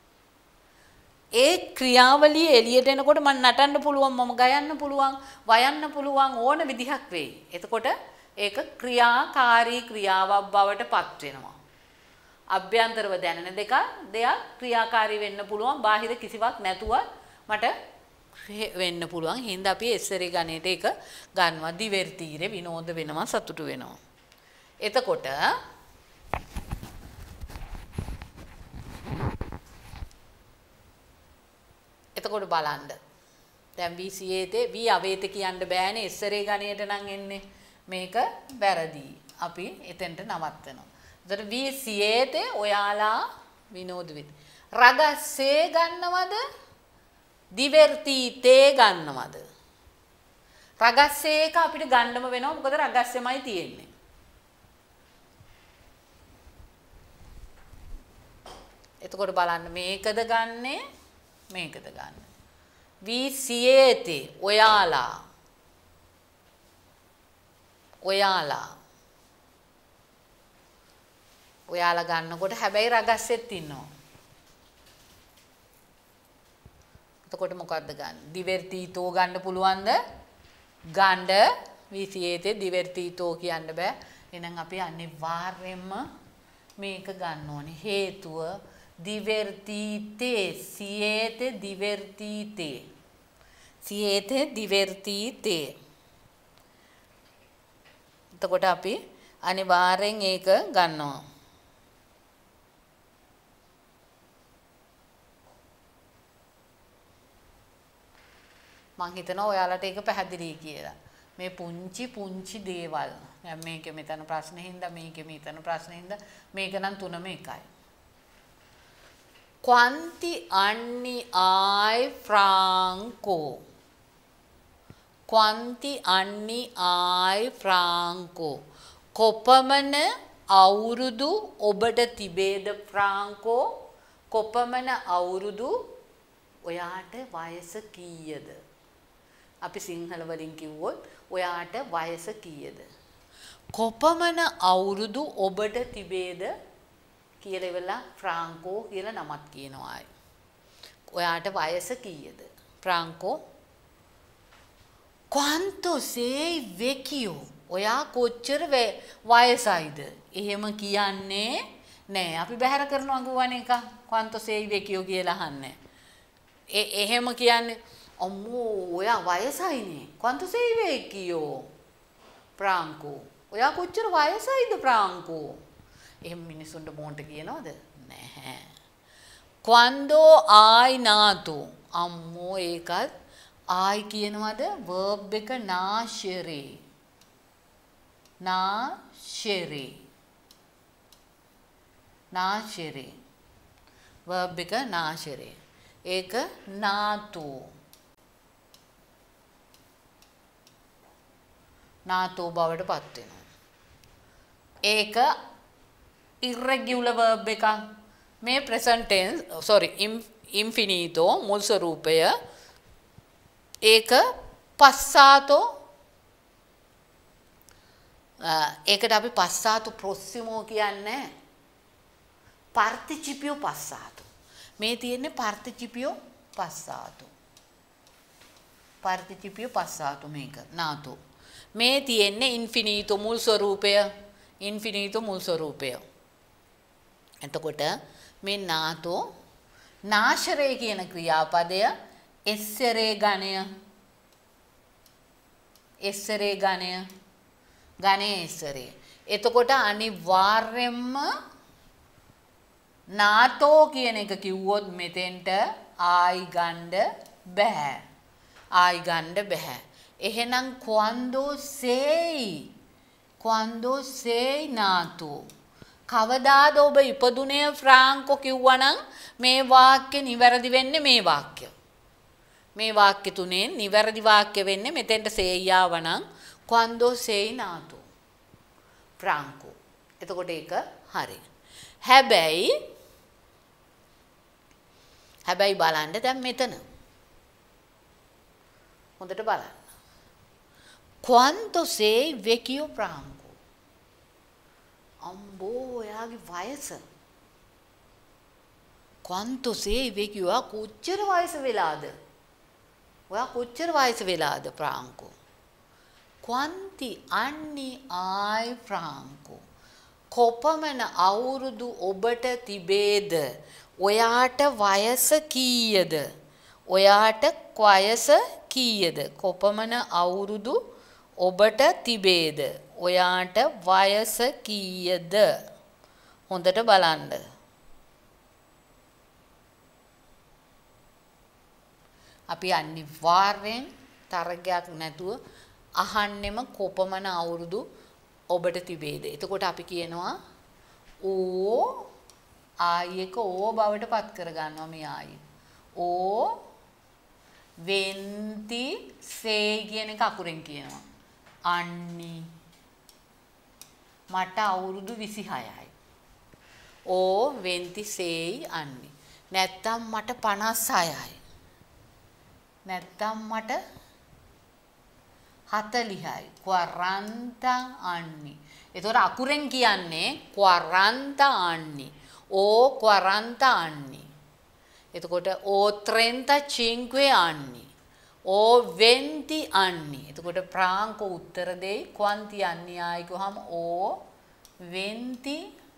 ඒ ක්‍රියාවලිය එළියට එනකොට මම නටන්න පුළුවන් මම ගයන්න පුළුවන් වයන්න පුළුවන් ඕන විදිහක් වෙයි. එතකොට ඒක ක්‍රියාකාරී ක්‍රියාවක් බවට පත් වෙනවා. අභ්‍යන්තරව දැනෙන දෙක දෙයක් ක්‍රියාකාරී වෙන්න පුළුවන් බාහිර කිසිවක් නැතුව මට වෙන්න පුළුවන්. හින්දා අපි එස්සරේ ගණේට ඒක ගන්නවා divertire විනෝද වෙනවා සතුටු වෙනවා. එතකොට එතකොට බලන්න. දැන් vi siete vi avete කියන්න බෑනේ එස්සරේ ගණේට නම් එන්නේ. මේක වැරදි. අපි එතෙන්ට නවත්තනවා. එතකොට vi siete ඔයාලා විනෝද වෙත්. ragazze ගන්නවද? divertite ගන්නවද? ragazze එක අපිට ගන්නම වෙනවා මොකද ragazzeමයි තියෙන්නේ. එතකොට බලන්න මේකද ගන්නෙ මේකද ගන්න. vi siete ඔයාලා ඔයාලා ඔයාලා ගන්නකොට හැබැයි ragazzeත් ඉන්නවා. එතකොට මොකද්ද ගන්න? divertito ගන්න පුළුවන්ද? ගන්න vi siete divertito කියන්න බෑ. එහෙනම් අපි අනිවාර්යයෙන්ම මේක ගන්න ඕනේ. හේතුව divertite siete divertite siete divertite. එතකොට අපි අනිවාර්යෙන් ඒක ගන්නවා. මං හිතනවා ඔයාලට ඒක පැහැදිලි කියලා. මේ පුංචි පුංචි දේවල්. දැන් මේකේ මෙතන ප්‍රශ්නේ හින්දා මේකේ මෙතන ප්‍රශ්නේ හින්දා මේක නම් තුනම එකයි. Quanti anni hai Franco? Quanti anni hai Franco? කොපමණ අවුරුදු ඔබට තිබේද Franco? කොපමණ අවුරුදු ඔයාට වයස කීයද? අපි සිංහල වලින් කිව්වොත් ඔයාට වයස කීයද? කොපමණ අවුරුදු ඔබට තිබේද කියලා ඉවලා Franco කියලා නමක් කියනවා. ඔයාට වයස කීයද? Franco Quanto sei vecchio? ඔයා කොච්චර වයසයිද? එහෙම කියන්නේ නෑ. අපි බැහැර කරනවා ගුවන් එක. Quanto sei vecchio කියලා අහන්නේ. ඒ එහෙම කියන්නේ අම්මෝ ඔයා වයසයිනේ. Quanto sei vecchio? Franco ඔයා කොච්චර වයසයිද ප්‍රාංකෝ? එහෙම මිනිසුන්ට මොන්ට කියනවද? නැහැ. Cuando hay nato. අම්මෝ ඒකත් ආයි කියනවද? verb එක nascere. nascere. nascere. verb එක nascere. ඒක nato. nato බවට පත් වෙනවා. ඒක irregular verb එකක්. මේ present tense sorry infinito මුල් ස්වරූපය ඒක passato ඒකට අපි passato prossimo කියන්නේ participio passato. මේ තියෙන්නේ participio passato. participio passato මේක nato. මේ තියෙන්නේ infinito මුල් ස්වරූපය. infinito මුල් ස්වරූපය. එතකොට මේ nato nascere කියන ක්‍රියාපදය essere ගණය essere ගණය ගණය essere. එතකොට අනිවාර්යෙන්ම nato කියන එක කිව්වොත් මෙතෙන්ට ආයි ගන්න බෑ. ආයි ගන්න බෑ. එහෙනම් quando sei quando sei nato කවදාද ඔබ ඉපදුනේ ෆ්‍රාන්කෝ කිව්වනම් මේ වාක්‍ය නිවැරදි වෙන්නේ මේ වාක්‍ය. මේ වාක්‍ය තුනේ නිවැරදි වාක්‍ය වෙන්නේ මෙතෙන්ට sei ආවනම් quando sei nato ෆ්‍රාන්කෝ. එතකොට ඒක හරි. හැබැයි හැබැයි බලන්න දැන් මෙතන. හොඳට බලන්න. quando sei vecchio Franco. අම්බෝ එයාගේ වයස. quanto sei vecchio? ඔයා කොච්චර වයස වෙලාද? ඔයා කොච්චර වයස වෙලාද Franco? quanti anni hai Franco? කොපමණ අවුරුදු ඔබට තිබේද? ඔයාට වයස කීයද? ඔයාට වයස කීයද? කොපමණ අවුරුදු ඔබට තිබේද? ඔයාට වයස කීයද? හොඳට බලන්න. අපි අනිවාර්යෙන් තරගයක් නැතුව අහන්නෙම කොපමණ අවුරුදු ඔබට තිබේද? එතකොට අපි කියනවා ඕ ආයි එක ඕ බවට පත් කර ගන්නවා මේ ආයි. ඕ වෙන්ති සේ කියන එක අකුරෙන් කියනවා. අන්නි මට අවුරුදු විසිහයයි. ඕ වෙන්ති සේයි අන්නි. නැත්තම් මට පනස් හයයි. නැත්තම් මට හතලිහයි. quaranta anni. එතකොට අකුරෙන් කියන්නේ quaranta anni. ඕ quaranta anni. එතකොට ඕ trentacinque anni. ඕ venti anni. එතකොට ප්‍රාංක උත්තර දෙයි quanti anni ආයි ගොහම ඕ venti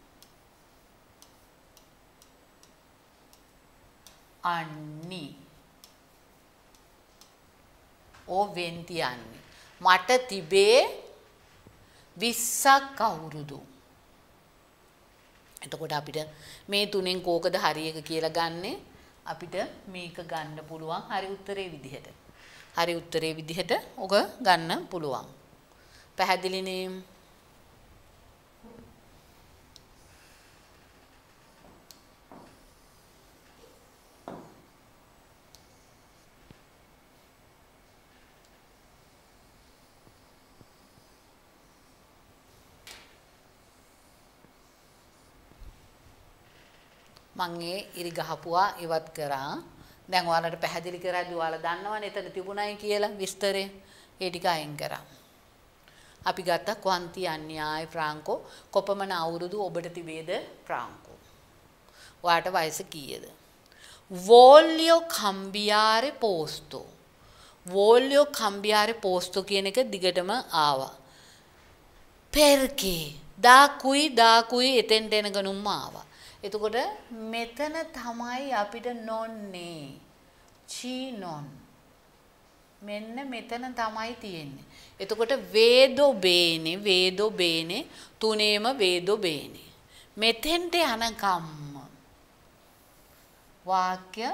anni. ඕ venti anni. මට තිබේ විස්සක් අවුරුදු. එතකොට අපිට මේ තුනෙන් කෝකද හරි එක කියලා ගන්නේ අපිට මේක ගන්න පුළුවන් හරි උත්තරේ විදිහට. හරි උත්තරේ විදිහට ඔක ගන්න පුළුවන්. පැහැදිලිනේ? මම ඒ ඉරි ගහපුවා ඉවත් කරා. දැන් ඔයාලට පැහැදිලි කරද්දි ඔයාලා දන්නවනේ එතන තිබුණයි කියලා විස්තරේ. ඒ ටික අයින් කරා. අපි ගත්ත quanti anni hai Franco කොපමණ අවුරුදු ඔබට තිබේද Franco? ඔයාට වයස කීයද? voglio cambiare posto. voglio cambiare posto කියන එක දිගටම ආවා. perché da qui da qui එතෙන්ට එනකනුම ආවා. එතකොට මෙතන තමයි අපිට නොන්නේ චී නොන් මෙන්න මෙතන තමයි තියෙන්නේ. එතකොට වේදෝ බේනේ වේදෝ බේනේ තුනේම වේදෝ බේනේ. මෙතෙන්ට යනකම්ම වාක්‍ය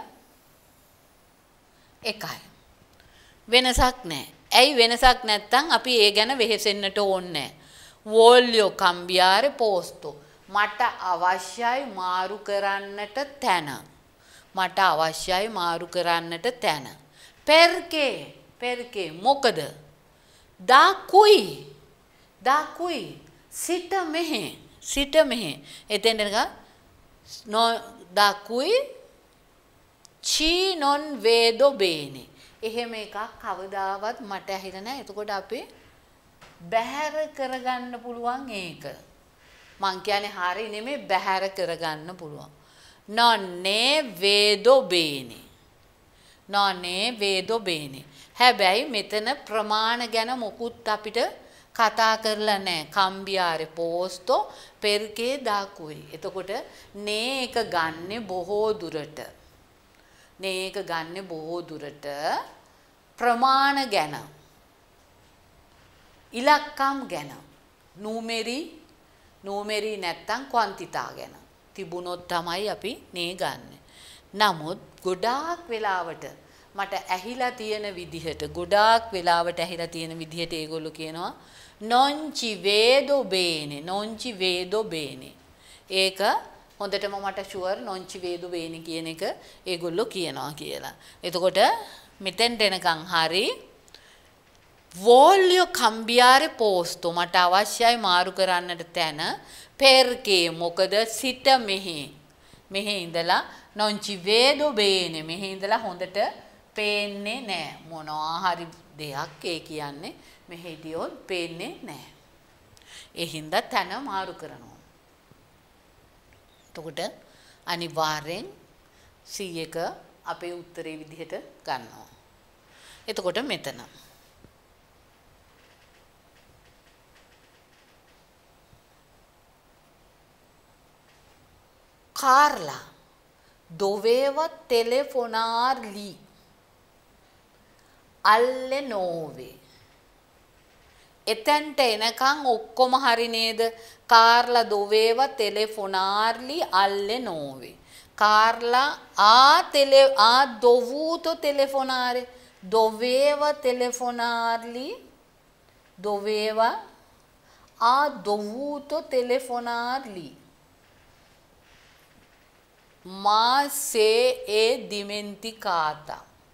එකයි. වෙනසක් නැහැ. ඇයි වෙනසක් නැත්තම් අපි ඒ ගැන වෙහෙසෙන්නට ඕනේ නැහැ. වෝල්යෝ කම්බියාරේ පෝස්තෝ මට අවශ්‍යයි මාරු කරන්නට තැන. මට අවශ්‍යයි මාරු කරන්නට තැන. පෙර්කේ පෙර්කේ මොකද? දා කුයි දා කුයි සිට මෙහෙ සිට මෙහෙ එතෙන්ට නෝ දා කුයි චී නොන් වේදෝ බේනේ. එහෙම එකක් කවදාවත් මට ඇහිලා නැහැ. එතකොට අපි බැහැර කරගන්න පුළුවන් ඒක. මං කියන්නේ හරි නෙමෙයි බැහැර කරගන්න පුළුවන්. නොනේ වේදෝ බේනේ. නොනේ වේදෝ බේනේ. හැබැයි මෙතන ප්‍රමාණ ගැන මොකුත් අපිට කතා කරලා නැහැ. කම්බියාරේ පෝස්තෝ පෙර්කේ දාකුයි. එතකොට නේ එක ගන්නෙ බොහෝ දුරට. නේ එක ගන්නෙ බොහෝ දුරට ප්‍රමාණ ගැන. ඉලක්කම් ගැන. නූමෙරි නූමෙරි නැත්තම් ක්වන්ටිටා ගැන. තිබුණොත් තමයි අපි නේ ගන්නෙ. නමුත් ගොඩාක් වෙලාවට මට ඇහිලා තියෙන විදිහට ගොඩාක් වෙලාවට ඇහිලා තියෙන විදිහට ඒගොල්ලෝ කියනවා නොන්චි වේදෝ බේනේ නොන්චි වේදෝ බේනේ. ඒක හොඳටම මට ෂුවර් නොන්චි වේදෝ බේනේ කියන එක ඒගොල්ලෝ කියනවා කියලා. එතකොට මෙතෙන්ට එනකන් හරි වෝල්යෝ කම්බියාරේ පෝස්තෝ මට අවශ්‍යයි මාරු කරන්නට තැන පෙර්කේ මොකද සිට මෙහි මෙහි ඉඳලා නොන්චි වේදෝ බේනේ මෙහි ඉඳලා හොඳට පේන්නේ නැහැ. මොනවා හරි දෙයක් ඒ කියන්නේ මෙහි හිටියොත් පේන්නේ නැහැ. ඒ හින්දා තන මාරු කරනවා. එතකොට අනිවාර්යෙන් සී එක අපේ උත්තරේ විදිහට ගන්නවා. එතකොට මෙතන Carla doveva telefonargli alle nove. එතෙන්ට එනකන් ඔක්කොම හරි නේද? Carla doveva telefonargli alle nove. Carla ha tele ha dovuto telefonare. Doveva telefonargli. Doveva ha dovuto telefonargli. Ma se è dimenticata.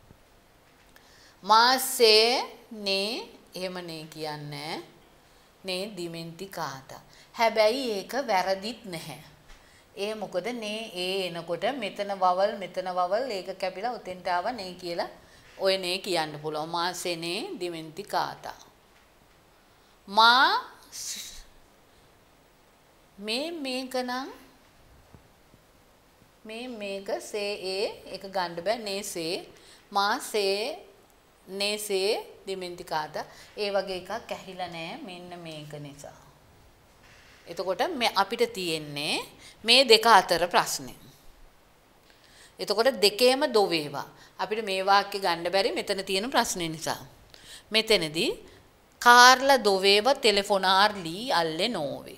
Ma se ne එහෙම නේ කියන්නේ නේ dimenticata. හැබැයි ඒක වැරදිත් නැහැ. ඒ මොකද නේ ඒ එනකොට මෙතන වවල් මෙතන වවල් ඒක කැපිලා උතෙන්ට ආව නේ කියලා ඔය නේ කියන්න පුළුවන්. Ma se ne dimenticata. Ma මේ මේක නම් මේ මේක සේ ඒ එක ගන්න බෑ නේ සේ මා සේ නේ සේ dimenticata ඒ වගේ එකක් ඇහිලා නැහැ මෙන්න මේක නිසා. එතකොට මේ අපිට තියෙන්නේ මේ දෙක අතර ප්‍රශ්නේ. එතකොට දෙකේම දොවේවා අපිට මේ වාක්‍ය ගන්න බැරි මෙතන තියෙන ප්‍රශ්නේ නිසා. මෙතනදී Carla doveva telefonargli alle nove.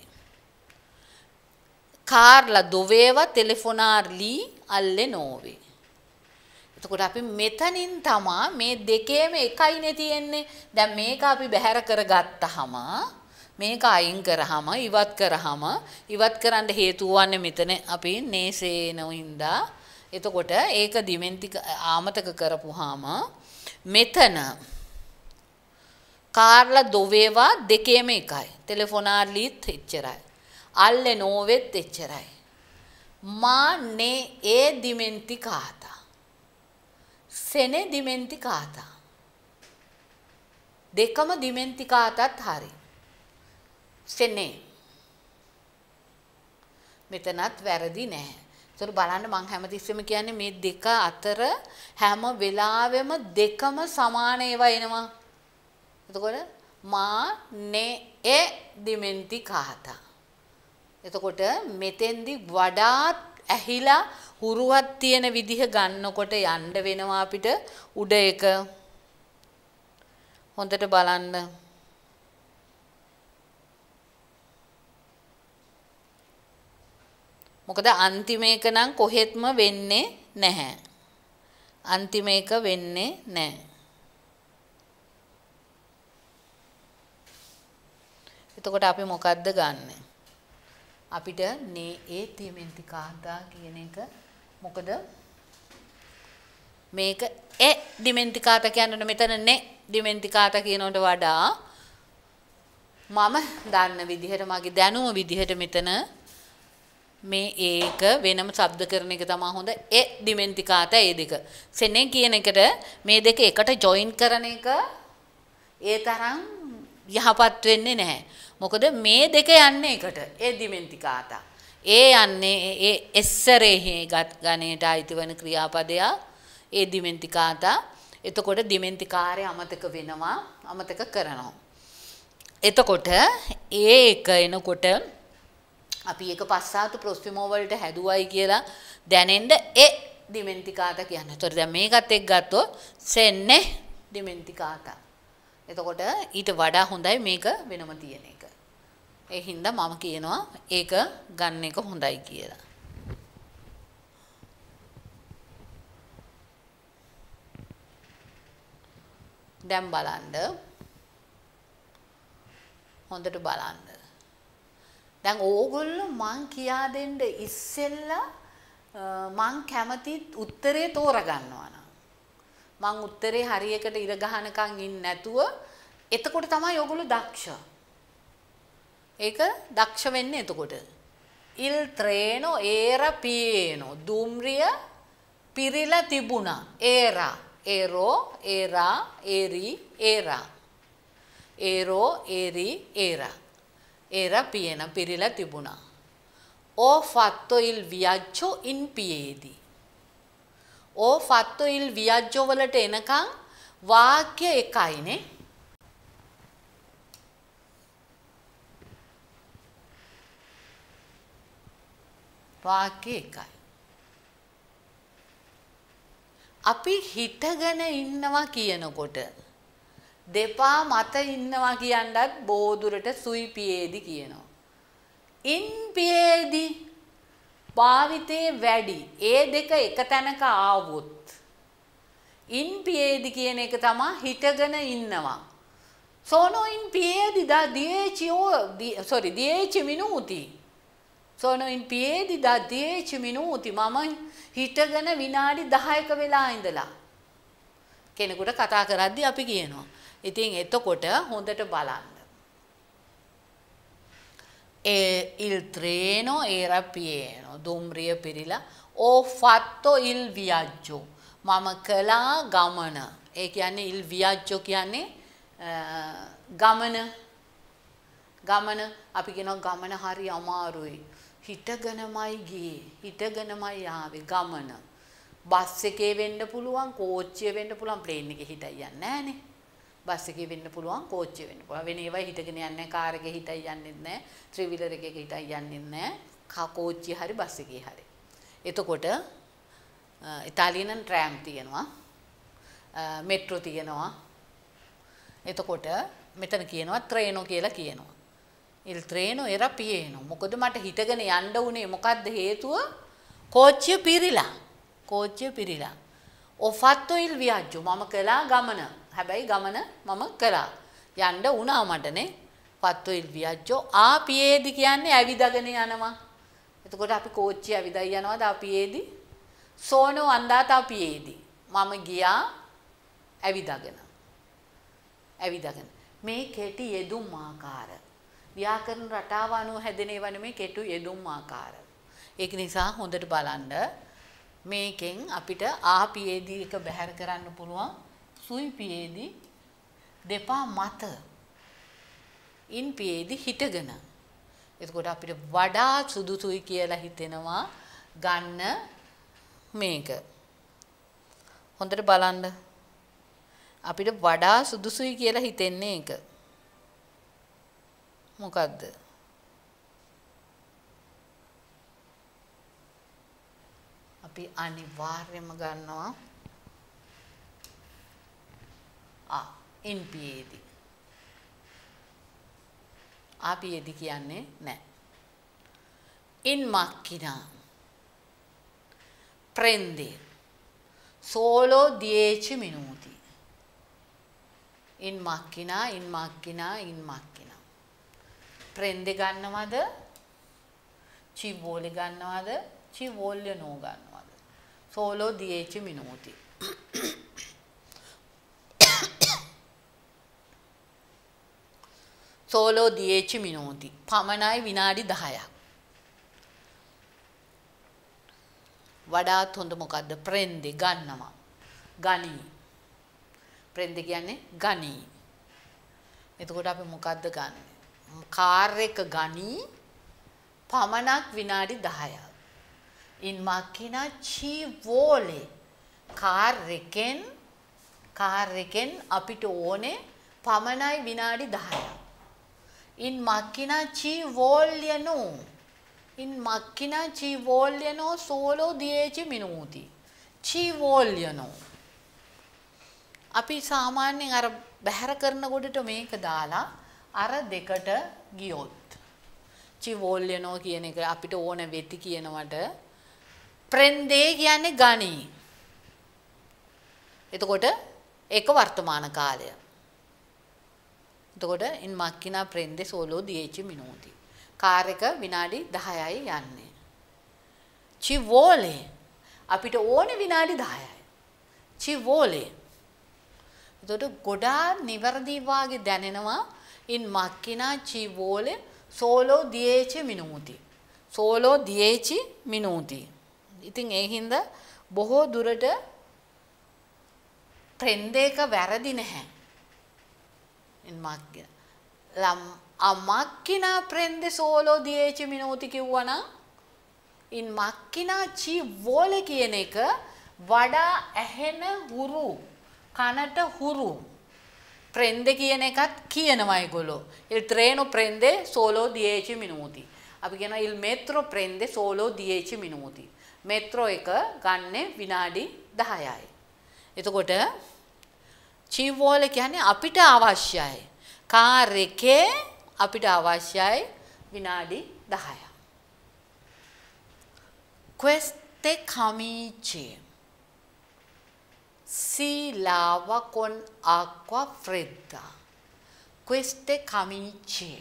Carla doveva telefonargli alle nove. එතකොට අපි මෙතනින් තමා මේ දෙකේම එකයිනේ තියෙන්නේ. දැන් මේක අපි බැහැර කරගත්තාම මේක අයින් කරාම ඉවත් කරාම ඉවත් කරන්න හේතු වන්නේ මෙතන අපි නේසේනින්දා. එතකොට ඒක දිමෙන්ති ආමතක කරපුවාම මෙතන Carla doveva දෙකේම එකයි. telefonargli එච්චරයි. alle novet එච්චරයි. ma ne è dimenticata. se ne dimenticata. දෙකම dimenticataත් හරි. se ne මෙතනත් වැරදි නැහැ. ඒතර බලන්න මම හැමතිස්සෙම කියන්නේ මේ දෙක අතර හැම වෙලාවෙම දෙකම සමාන ඒවා එනවා. එතකොට ma ne è dimenticata. එතකොට මෙතෙන්දි වඩාත් ඇහිලා හුරුවක් තියෙන විදිහ ගන්නකොට යන්න වෙනවා අපිට උඩ එක හොඳට බලන්න. මොකද අන්තිම එක නම් කොහෙත්ම වෙන්නේ නැහැ. අන්තිම එක වෙන්නේ නැහැ. එතකොට අපි මොකද්ද ගන්නෙ? අපිට නේ ඒ දිමෙන්තිකාතා කියන එක මොකද මේක ඒ දිමෙන්තිකාතා කියන්නේ මෙතන නේ දිමෙන්තිකාතා කියනකට වඩා මම දන්න විදිහට මගේ දැනුම විදිහට මෙතන මේ ඒක වෙනම ශබ්ද කරන එක තමයි හොඳ ඒ දිමෙන්තිකාතා ඒ දෙක. සෙනේ කියන එකට මේ දෙක එකට ජොයින් කරන එක ඒ තරම් යහපත් වෙන්නේ නැහැ. මොකද මේ දෙක යන්නේ එකට ඒ දිමෙන්තිකාතා. ඒ යන්නේ ඒ එස්සරෙහි ගණයට අයිති වෙන ක්‍රියාපදය ඒ දිමෙන්තිකාතා. එතකොට දිමෙන්තිකාරය අමතක වෙනවා අමතක කරනවා. එතකොට ඒ එක එනකොට අපි ඒක පස්සාතු ප්‍රොස්පිමෝ වලට හැදුවයි කියලා දැනෙන්න ඒ දිමෙන්තිකාතා කියන්නේ. ඒතර දැන් මේකත් එක්ක ගත්තොත් සෙන්නේ දිමෙන්තිකාතා. එතකොට ඊට වඩා හොඳයි මේක වෙනම තියෙන එක. ඒ හින්දා මම කියනවා ඒක ගන්න එක හොඳයි කියලා. දැන් බලන්න. හොඳට බලන්න. දැන් ඕගොල්ලෝ මං කියා දෙන්න ඉස්සෙල්ලා මං කැමති උත්තරේ තෝරගන්නවා නම් මං උත්තරේ හරියකට ඉර ගහනකම් ඉන්නේ නැතුව එතකොට තමයි ඕගොල්ලෝ දක්ෂ. ඒක දක්ෂ වෙන්නේ එතකොට. il treno era pieno දුම්රිය පිරීලා තිබුණා. era ero era eri era ero eri era era piena පිරීලා තිබුණා. ho fatto il viaggio in piedi. ho fatto il viaggio වලට එනකන් වාක්‍ය එකයිනේ. වාක්‍ය එකයි. අපි හිටගෙන ඉන්නවා කියනකොට දෙපා මත ඉන්නවා කියනවත් බෝදුරට සුයි පියේදි කියනවා. ඉන් පියේදි භාවිතේ වැඩි. ඒ දෙක එක තැනක ආවොත් ඉන් පියේදි කියන එක තමයි හිටගෙන ඉන්නවා. sono in piedi da dieci ore sorry dieci minuti. sono in piedi da dieci minuti. මම හිටගෙන විනාඩි දහයක වෙලා ඉඳලා කෙනෙකුට කතා කරද්දී අපි කියනවා. ඉතින් එතකොට හොඳට බලන්න. e il treno era pieno. දුම්රිය පිරීලා. ho fatto il viaggio. මම කළා ගමන. ඒ කියන්නේ il viaggio කියන්නේ ගමන. ගමන අපි කියනවා ගමන හරි අමාරුයි. හිටගෙනමයි ගියේ. හිටගෙනමයි ආවේ ගමන. බස් එකේ වෙන්න පුළුවන්, කෝච්චියේ වෙන්න පුළුවන්, ප්ලේන් එකේ හිටයි යන්නේ නැහනේ. බස් එකේ වෙන්න පුළුවන්, කෝච්චියේ වෙන්න පුළුවන්. වෙන ඒවා හිටගෙන යන්නේ නැහැ. කාර් එකේ හිටයි යන්නේ නැහැ. ත්‍රිවිලර් එකේ හිටයි යන්නේ නැහැ. කෝච්චිය හරි බස් එකේ හරි. එතකොට ඉතාලියන් ට්‍රෑම් තියෙනවා. මෙට්‍රෝ තියෙනවා. එතකොට මෙතන කියනවා ට්‍රේනෝ කියලා කියනවා. il treno era pieno. මොකද මට හිටගෙන යන්න උනේ මොකද්ද හේතුව? කෝච්චිය පිරීලා. කෝච්චිය පිරීලා. ho fatto il viaggio. මම කළා ගමන. හැබැයි ගමන මම කළා. යන්න උනා මටනේ. fatto il viaggio. a piedi කියන්නේ ඇවිදගෙන යනවා. එතකොට අපි කෝච්චිය ඇවිදයි යනවාද a piedi? sono andata a piedi. මම ගියා ඇවිදගෙන. ඇවිදගෙන. මේ කෙටි යෙදුම් ආකාර ව්‍යාකරණ රටාව අනුව හැදෙන ඒවා නෙමෙයි කෙටු යෙදුම් ආකාර. ඒක නිසා හොඳට බලන්න මේකෙන් අපිට ආ පියේදී එක බැහැර කරන්න පුළුවන් සුයි පියේදී දෙපා මත ඉන් පියේදී හිටගෙන. එතකොට අපිට වඩා සුදුසුයි කියලා හිතෙනවා ගන්න මේක. හොඳට බලන්න. අපිට වඩා සුදුසුයි කියලා හිතෙන්නේ ඒක. මොකද්ද? අපි අනිවාර්යයෙන්ම ගන්නවා ආ ඉන් පියේදී. ආ පියේදී කියන්නේ නැහැ. in macchina prende solo dieci minuti. in macchina in macchina in macchina prende ගන්නවද ci vuole ගන්නවද ci vogliono ගන්නවද solo dieci minuti. solo dieci minuti පමණයි විනාඩි දහයක්. වඩාත් හොඳ මොකද්ද? prende ගන්නවා. ගනී. prende කියන්නේ ගනී. එතකොට අපි මොකද්ද ගන්නෙ? කාර් එක ගනී පමණක් විනාඩි දහයක්. in macchina ci vuole car එකෙන් කාර් එකෙන් අපිට ඕනේ පමණයි විනාඩි දහයක්. in macchina ci vogliono in macchina ci vogliono solo dieci minuti. ci vogliono අපි සාමාන්‍යයෙන් අර බැහැර කරන කොටට මේක දාලා අර දෙකට ගියොත් ci vogliono කියන එක අපිට ඕන වෙති කියනවට prende කියන්නේ ගනී. එතකොට ඒක වර්තමාන කාලය. එතකොට in macchina prende solo dieci minuti. Car එක විනාඩි දහයයි යන්නේ. ci vuole අපිට ඕනේ විනාඩි දහයයි. ci vuole. එතකොට ගොඩාක් නිවැරදි වාගේ දැනෙනවා in macchina ci vuole solo dieci minuti. solo dieci minuti. ඉතින් ඒ හින්දා බොහෝ දුරට prende එක වැරදි නැහැ. in macchina la a macchina prende solo dieci minuti කිව්වනම් in macchina ci vuole කියන එක වඩා ඇහෙන හුරු කනට හුරු. prende කියන එකත් කියනවා ඒගොල්ලෝ. il treno prende solo dieci minuti. අපි කියනවා il metro prende solo dieci minuti. metro එක ගන්න විනාඩි දහයයි. එතකොට ci vuole කියන්නේ අපිට අවශ්‍යයි. කාර් එකේ අපිට අවශ්‍යයි විනාඩි දහයක්. queste camicie si lava con acqua fredda. queste camicie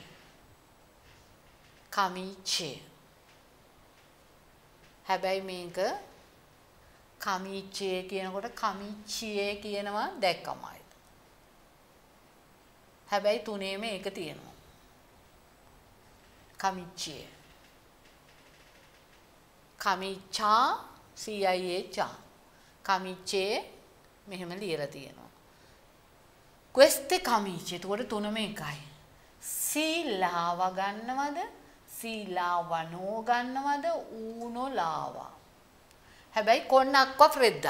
camicie හැබැයි මේක camicie කියනකොට camicie කියනවා දැක්කමයි. හැබැයි තුනේම ඒක තියෙනවා. camicie camicia c i a cha camicie මෙහෙම ලියලා තියෙනවා. queste camicie එතකොට තුනම එකයි. si lava ගන්නවද? si lavano ගන්නවද? uno lava. හැබැයි con acqua fredda.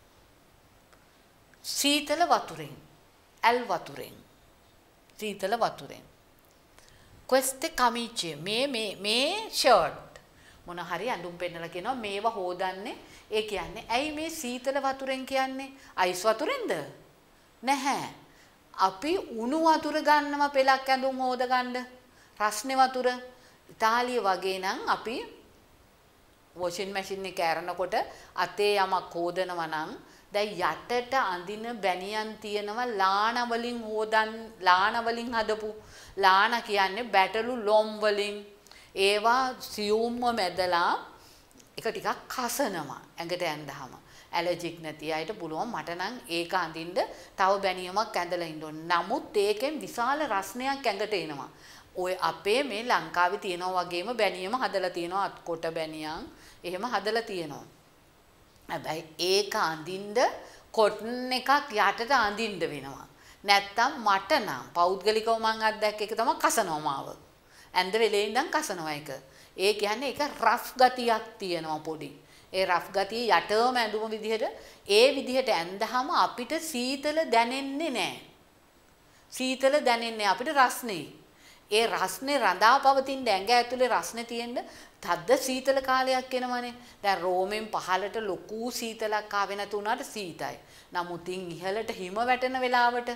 සීතල වතුරෙන්. al වතුරෙන්. සීතල වතුරෙන්. queste camicie මේ මේ මේ ෂර්ට් මොන හරි අඳුම් පෙන්නලා කියනවා මේවා හොදන්නේ. ඒ කියන්නේ ඇයි මේ සීතල වතුරෙන් කියන්නේ? අයිස් වතුරෙන්ද? නැහැ. අපි උණු වතුර ගන්නවා පෙලක් ඇඳුම් හොද ගන්න. රස්නේ වතුර. ඉතාලිය වගේ නම් අපි වොෂින් මැෂින් එක ඇරනකොට අතේ යමක් හොදනවා නම් දැන් යටට අඳින බැනියන් තියෙනවා ලාන වලින් හොදන් ලාන වලින් හදපු ලාන කියන්නේ බැටළු ලොම් වලින් ඒවා සියුම්ව මැදලා එක ටිකක් කසනවා ඇඟට ඇඳහම ඇලර්ජික් නැති අයට පුළුවන් මට නම් ඒක අඳින්න තව බැනියමක් ඇඳලා ඉන්න ඕන. නමුත් ඒකෙන් විශාල රස්නයක් ඇඟට එනවා. ඔය අපේ මේ ලංකාවේ තියෙනවා වගේම බැනියම හදලා තියෙනවා අත්කොට බැනියන් එහෙම හදලා තියෙනවා. හැබැයි ඒක අඳින්න කොටන් එකක් යටට අඳින්න වෙනවා. නැත්තම් මට නම් පෞද්ගලිකව මං අත්දැක්ක එක තමයි කසනවා මාව. ඇඳ වෙලේ ඉඳන් කසනවා එක. ඒ කියන්නේ ඒක රෆ් ගතියක් තියෙනවා පොඩි. ඒ රෆ් ගතිය යටම ඇඳුම විදිහට ඒ විදිහට ඇඳහම අපිට සීතල දැනෙන්නේ නැහැ. සීතල දැනෙන්නේ අපිට රස්නේ. ඒ රස්නේ රඳා පවතින ඇඟ ඇතුලේ රස්නේ තියෙන්න තද්ද සීතල කාලයක් එනවනේ. දැන් රෝමෙන් පහළට ලොකු සීතලක් ආවේ නැතු උනාට සීතයි. නමුත් ඉන් ඉහළට හිම වැටෙන වෙලාවට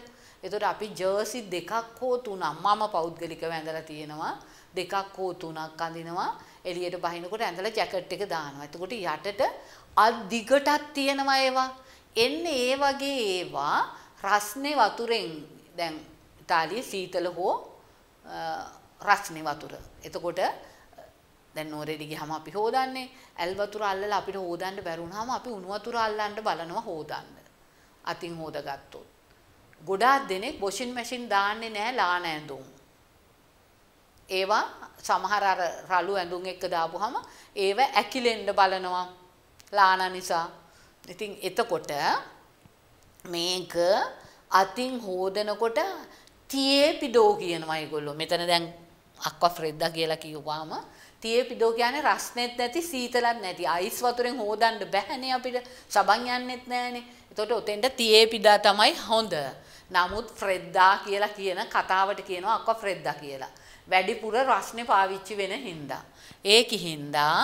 එතකොට අපි ජර්සි දෙකක් හෝ තුනක් මම පෞද්ගලිකව ඇඳලා තියෙනවා. දෙකක් හෝ තුනක් අඳිනවා. එළියට බහිනකොට ඇඳලා ජැකට් එක දානවා. එතකොට යටට අත් දිගටක් තියෙනවා ඒවා. එන්නේ ඒ වගේ ඒවා රස්නේ වතුරෙන් දැන් ඉතාලියේ සීතල හෝ රස්නේ වතුර. එතකොට දැන් නෝරේඩි ගියාම අපි හොදන්නේ ඇල් වතුර අල්ලලා අපිට හොදන්න බැරුණාම අපි උණු වතුර අල්ලන්න බලනවා හොදන්න. අතින් හොදගත්තොත්. ගොඩාක් දෙනෙක් වොෂින් මැෂින් දාන්නේ නැහැ ලාන ඇඳුම්. ඒවා සමහර අර රළු ඇඳුම් එක්ක දාපුවාම ඒව ඇකිලෙන්න බලනවා ලාන නිසා. ඉතින් එතකොට මේක අතින් හොදනකොට තියේපිඩෝ කියනවා ඒගොල්ලෝ. මෙතන දැන් අක්වා ෆ්‍රෙද්දා කියලා කිව්වාම තියේපිඩෝ කියන්නේ රස්නෙත් නැති සීතලත් නැති අයිස් වතුරෙන් හොදන්න බෑනේ අපිට. සබන් යන්නෙත් නෑනේ. එතකොට ඔතෙන්ට තියේපිඩා තමයි හොඳ. නමුත් ෆ්‍රෙද්දා කියලා කියන කතාවට කියනවා අක්වා ෆ්‍රෙද්දා කියලා. වැඩිපුර රස්නේ පාවිච්චි වෙන හින්දා. ඒකි හින්දා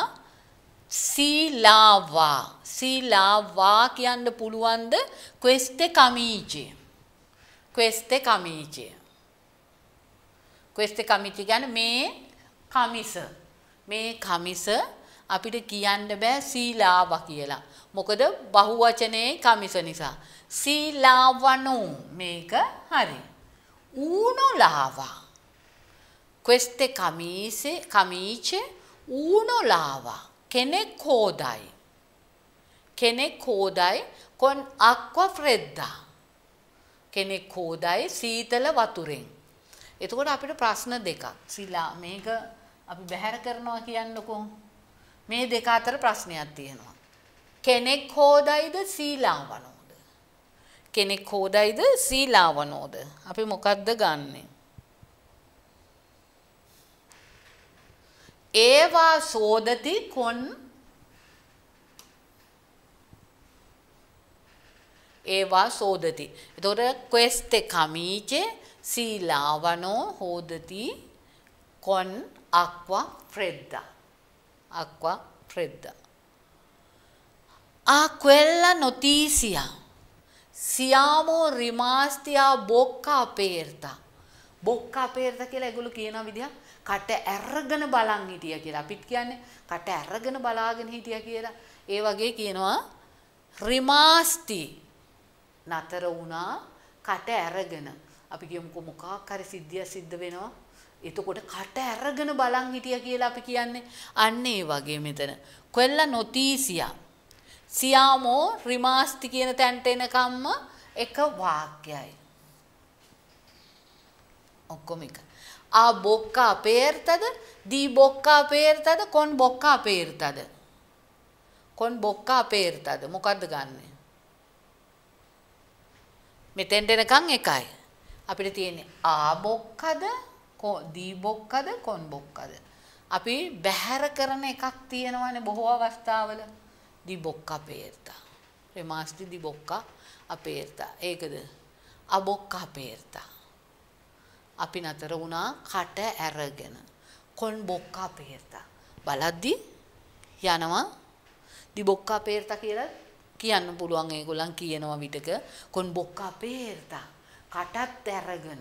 සීලාවා සීලාවා කියන්න පුළුවන්ද ක්වෙස්ටේ කමීචේ ක්වෙස්ටේ කමීචේ ක්වෙස්ටේ කමීචේ කියන්නේ මේ කමිස මේ කමිස අපිට කියන්න බෑ සීලාවා කියලා. මොකද බහුවචනේ කමිස නිසා. සීලාවනෝ මේක හරි. ඌනෝ ලාවා queste camicie camicie uno lava කෙනෙක් හොදයි කෙනෙක් හොදයි con acqua fredda කෙනෙක් හොදයි සීතල වතුරෙන්. එතකොට අපිට ප්‍රශ්න දෙකක් සීලා මේක අපි බැහැර කරනවා කියන්නකෝ. මේ දෙක අතර ප්‍රශ්නයක් තියෙනවා. කෙනෙක් හොදයිද සීලාවනෝද? කෙනෙක් හොදයිද සීලාවනෝද? අපි මොකක්ද ගන්නෙ? ඒවා සෝදති කොන් ඒවා සෝදති. එතකොට queste camicie si lavano hodati con acqua fredda. acqua fredda. A quella notizia siamo rimasti a bocca aperta. bocca aperta කියලා ඒගොල්ලෝ කියන විදිහ කට ඇරගෙන බලන් හිටියා කියලා. අපිත් කියන්නේ කට ඇරගෙන බලාගෙන හිටියා කියලා. ඒ වගේ කියනවා rimasti නතර වුණා කට ඇරගෙන. අපි කියමුකෝ මොකක් හරි සිද්ධිය සිද්ධ වෙනවා. එතකොට කට ඇරගෙන බලන් හිටියා කියලා අපි කියන්නේ. අන්න ඒ වගේ මෙතන. quella notizia siamo rimasti කියන තැනට එනකම්ම එක වාක්‍යයයි. ඔක්කොම එක. A bocca apertad, di bocca apertad, con bocca apertad. con bocca apertad. මොකද්ද ගන්නෙ? මෙතෙන්ට එනකන් එකයි. අපිට තියෙන්නේ a boccad, di boccad, con boccad. අපි බැහැර කරන එකක් තියෙනවානේ බොහෝ අවස්ථාවල. di bocca aperta. rimasti di bocca aperta. ඒකද? a bocca aperta. අපි නතර වුණා කට ඇරගෙන. con bocca aperta. බලද්දි යනවා di bocca aperta කියලා කියන්න පුළුවන් ඒගොල්ලන් කියනවා විතක con bocca aperta. කටත් ඇරගෙන.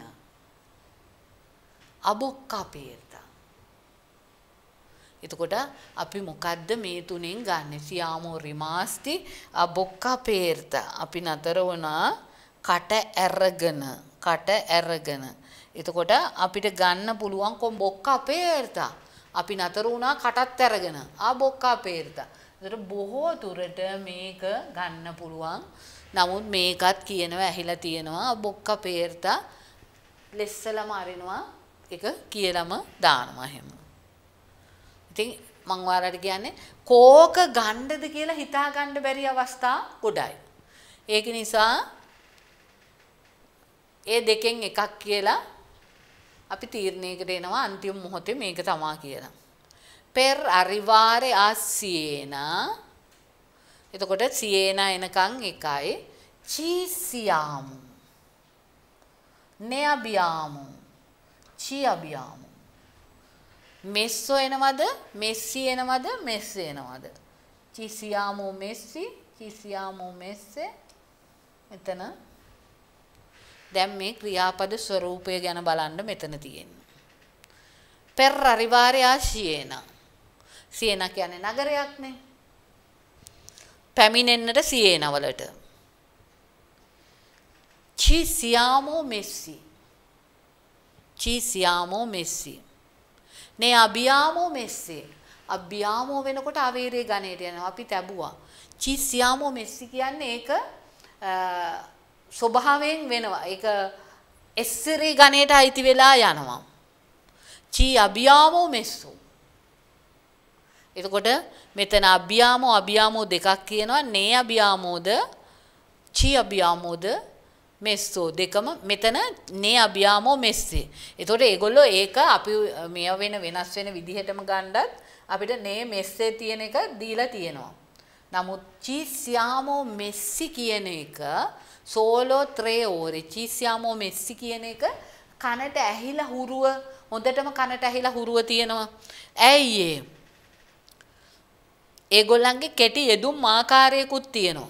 a bocca aperta. එතකොට අපි මොකද්ද මේ තුනෙන් ගන්නෙ? siamo rimasti a bocca aperta. අපි නතර වුණා කට ඇරගෙන. කට ඇරගෙන. එතකොට අපිට ගන්න පුළුවන් con bocca aperta. අපි නතර වුණා කටත් අරගෙන. ආ bocca aperta. ඒතර බොහෝ දුරට මේක ගන්න පුළුවන්. නමුත් මේකත් කියනවා ඇහිලා තියෙනවා bocca aperta. ලෙස්සලම අරිනවා ඒක කියලාම දානවා එහෙම. ඉතින් මම ඔයාලට කියන්නේ කෝක ගන්නද කියලා හිතා ගන්න බැරි අවස්ථා ගොඩයි. ඒක නිසා ඒ දෙකෙන් එකක් කියලා අපි තීරණයකට එනවා අන්තිම මොහොතේ මේක තමා කියලා. per arrivare a Siena. එතකොට Siena එනකන් එකයි. ci siamo. ne abbiamo. ci abbiamo. messo එනවද? messi එනවද? messe එනවද? ci siamo messi. ci siamo messe. මෙතන දැන් මේ ක්‍රියාපද ස්වરૂපය ගැන බලන්න මෙතන තියෙන්නේ. per arrivare a Siena. Siena කියන්නේ නගරයක්නේ. පැමිණෙන්නට සියේනා වලට. Ci siamo messi. Ci siamo messi. Ne abbiamo messi. Abbiamo වෙනකොට අවේරේ ගණයට යනවා. අපි තැබුවා. Ci siamo messi කියන්නේ ඒක ස්වභාවයෙන් වෙනවා. ඒක එස්සරේ ගණයට අයිති වෙලා යනවා. Ci abbiamo messo. එතකොට මෙතන abbiamo abbiamo දෙකක් කියනවා. ne abbiamoද ci abbiamoද messo දෙකම මෙතන ne abbiamo messi. එතකොට ඒගොල්ලෝ ඒක අපි මෙය වෙන වෙනස් වෙන විදිහටම ගන්නත් අපිට ne messe තියෙන එක දීලා තියෙනවා. නමුත් ci siamo messi කියන එක solo tre ore ci siamo messi කියන එක කනට ඇහිලා හුරුව හොඳටම කනට ඇහිලා හුරුව තියෙනවා. ඇයි ඒ? ඒගොල්ලන්ගේ කෙටි යෙදුම් ආකාරයකුත් තියෙනවා.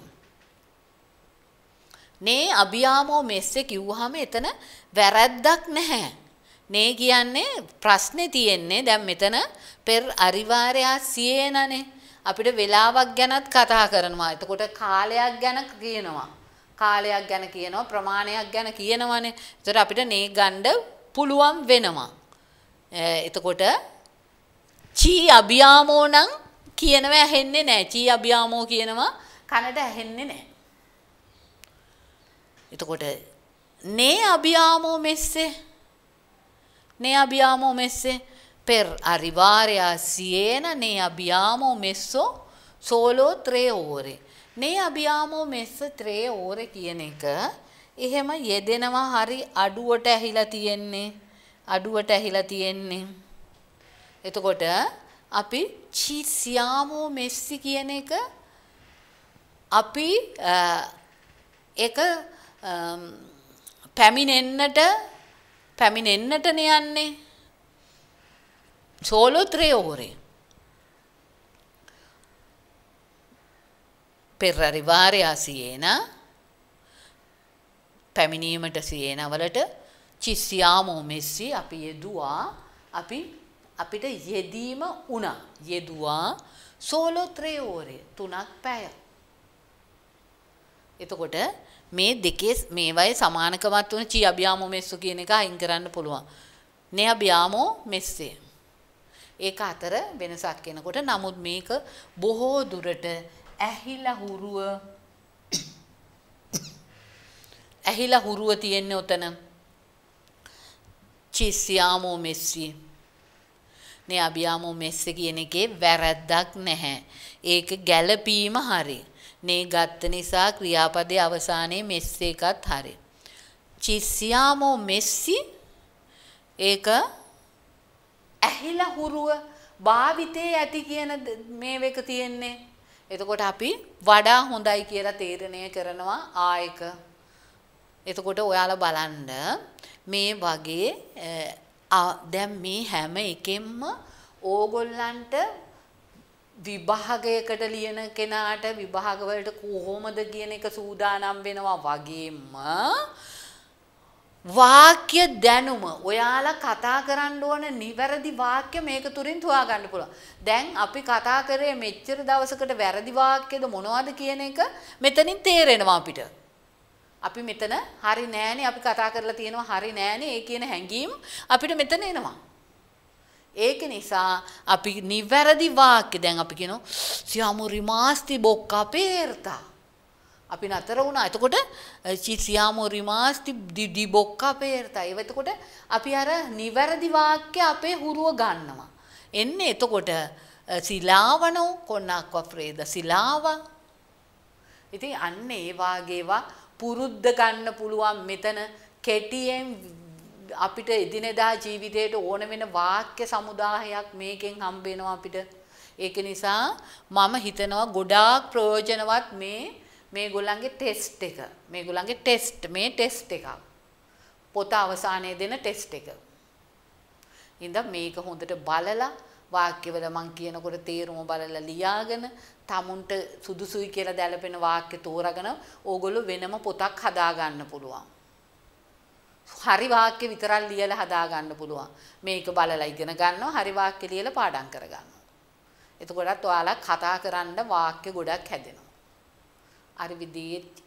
නේ අභියාමෝ මෙස්සේ කිව්වහම එතන වැරද්දක් නැහැ. නේ කියන්නේ ප්‍රශ්නේ තියෙන්නේ දැන් මෙතන per arrivare a Sienane අපිට වෙලාවක් ගැනත් කතා කරනවා. එතකොට කාලයක් ගැන කියනවා. කාලයක් ගැන කියනවා ප්‍රමාණයක් ගැන කියනවනේ. එතකොට අපිට නේ ගන්න පුළුවන් වෙනවා. එතකොට ci abbiamo නම් කියනවා ඇහෙන්නේ නැහැ. ci abbiamo කියනවා කනට ඇහෙන්නේ නැහැ. එතකොට ne abbiamo messe ne abbiamo messe per arrivare a Siena ne abbiamo messo solo tre ore. ne abbiamo messo tre ore කියන එක එහෙම යෙදෙනවා හරි අඩුවට ඇහිලා තියෙන්නේ. අඩුවට ඇහිලා තියෙන්නේ. එතකොට අපි ci siamo messi කියන එක අපි ඒක පැමිණෙන්නට පැමිණෙන්නටනේ යන්නේ solo tre ore per arrivare a Siena පැමිණීමට සියේනා වලට ci siamo messi අපි යෙදුවා අපි අපිට යෙදීම වුණා යෙදුවා solo tre ore තුනක් පැය. එතකොට මේ දෙකේ මේවයි සමානකමත් වුණ ci abbiamo messo කියන එක අයින් කරන්න පුළුවන්. ne abbiamo messe ඒක අතර වෙනසක් වෙනකොට නමුත් මේක බොහෝ දුරට ඇහිලා හුරුව ඇහිලා හුරුව තියෙන්නේ උතන. ci siamo messi ne abbiamo messe කියන එකේ වැරද්දක් නැහැ. ඒක ගැළපීම හරි. නේ ගත්ත නිසා ක්‍රියාපදයේ අවසානයේ messe එකත් හරි. ci siamo messi ඒක ඇහිලා හුරුව භාවිතේ ඇති කියන මේ වෙක තියෙන්නේ. එතකොට අපි වඩා හොඳයි කියලා තීරණය කරනවා ආයක. එතකොට ඔයාලා බලන්න මේ වගේ දැන් මේ හැම එකෙන්ම ඕගොල්ලන්ට විභාගයකට ලියන කෙනාට විභාග වලට කොහොමද කියන එක සූදානම් වෙනවා වගේම වාක්‍ය දැනුම ඔයාලා කතා කරන්න ඕන නිවැරදි වාක්‍ය මේක තුලින් හොයා ගන්න පුළුවන්. දැන් අපි කතා කරේ මෙච්චර දවසකට වැරදි වාක්‍යද මොනවද කියන එක මෙතනින් තේරෙනවා අපිට. අපි මෙතන හරි නෑනේ අපි කතා කරලා තියෙනවා හරි නෑනේ ඒ කියන හැඟීම් අපිට මෙතන එනවා. ඒක නිසා අපි නිවැරදි වාක්‍ය දැන් අපි කියනවා siamo rimasti bocca aperta. අපි නතර වුණා. එතකොට ci siamo rimasti di bocca aperta. ඒව එතකොට අපි අර නිවැරදි වාක්‍ය අපේ හුරුව ගන්නවා. එන්නේ එතකොට සිලාවනෝ කොන්නක්ව ෆ්‍රේද සිලාවා. ඉතින් අන්න ඒ වාගේවා පුරුද්ද ගන්න පුළුවන් මෙතන කෙටියෙන් අපිට එදිනෙදා ජීවිතේට ඕන වෙන වාක්‍ය සමුදායක් මේකෙන් හම්බ වෙනවා අපිට. ඒක නිසා මම හිතනවා ගොඩාක් ප්‍රයෝජනවත් මේ මේගොල්ලන්ගේ ටෙස්ට් එක. මේගොල්ලන්ගේ ටෙස්ට් මේ ටෙස්ට් එක. පොත අවසානයේ දෙන ටෙස්ට් එක. ඉතින් මේක හොඳට බලලා වාක්‍යවල මං කියනකොට තේරුම බලලා ලියාගෙන tamunට සුදුසුයි කියලා දැලපෙන වාක්‍ය තෝරාගෙන ඕගොල්ලෝ වෙනම පොතක් හදා ගන්න පුළුවන්. හරි වාක්‍ය විතරක් ලියලා හදා ගන්න පුළුවන්. මේක බලලා ඉගෙන ගන්නවා හරි වාක්‍ය ලියලා පාඩම් කර ගන්නවා. එතකොටත් ඔයාලා කතා කරන්න වාක්‍ය ගොඩක් හැදෙනවා. අර විදිහේ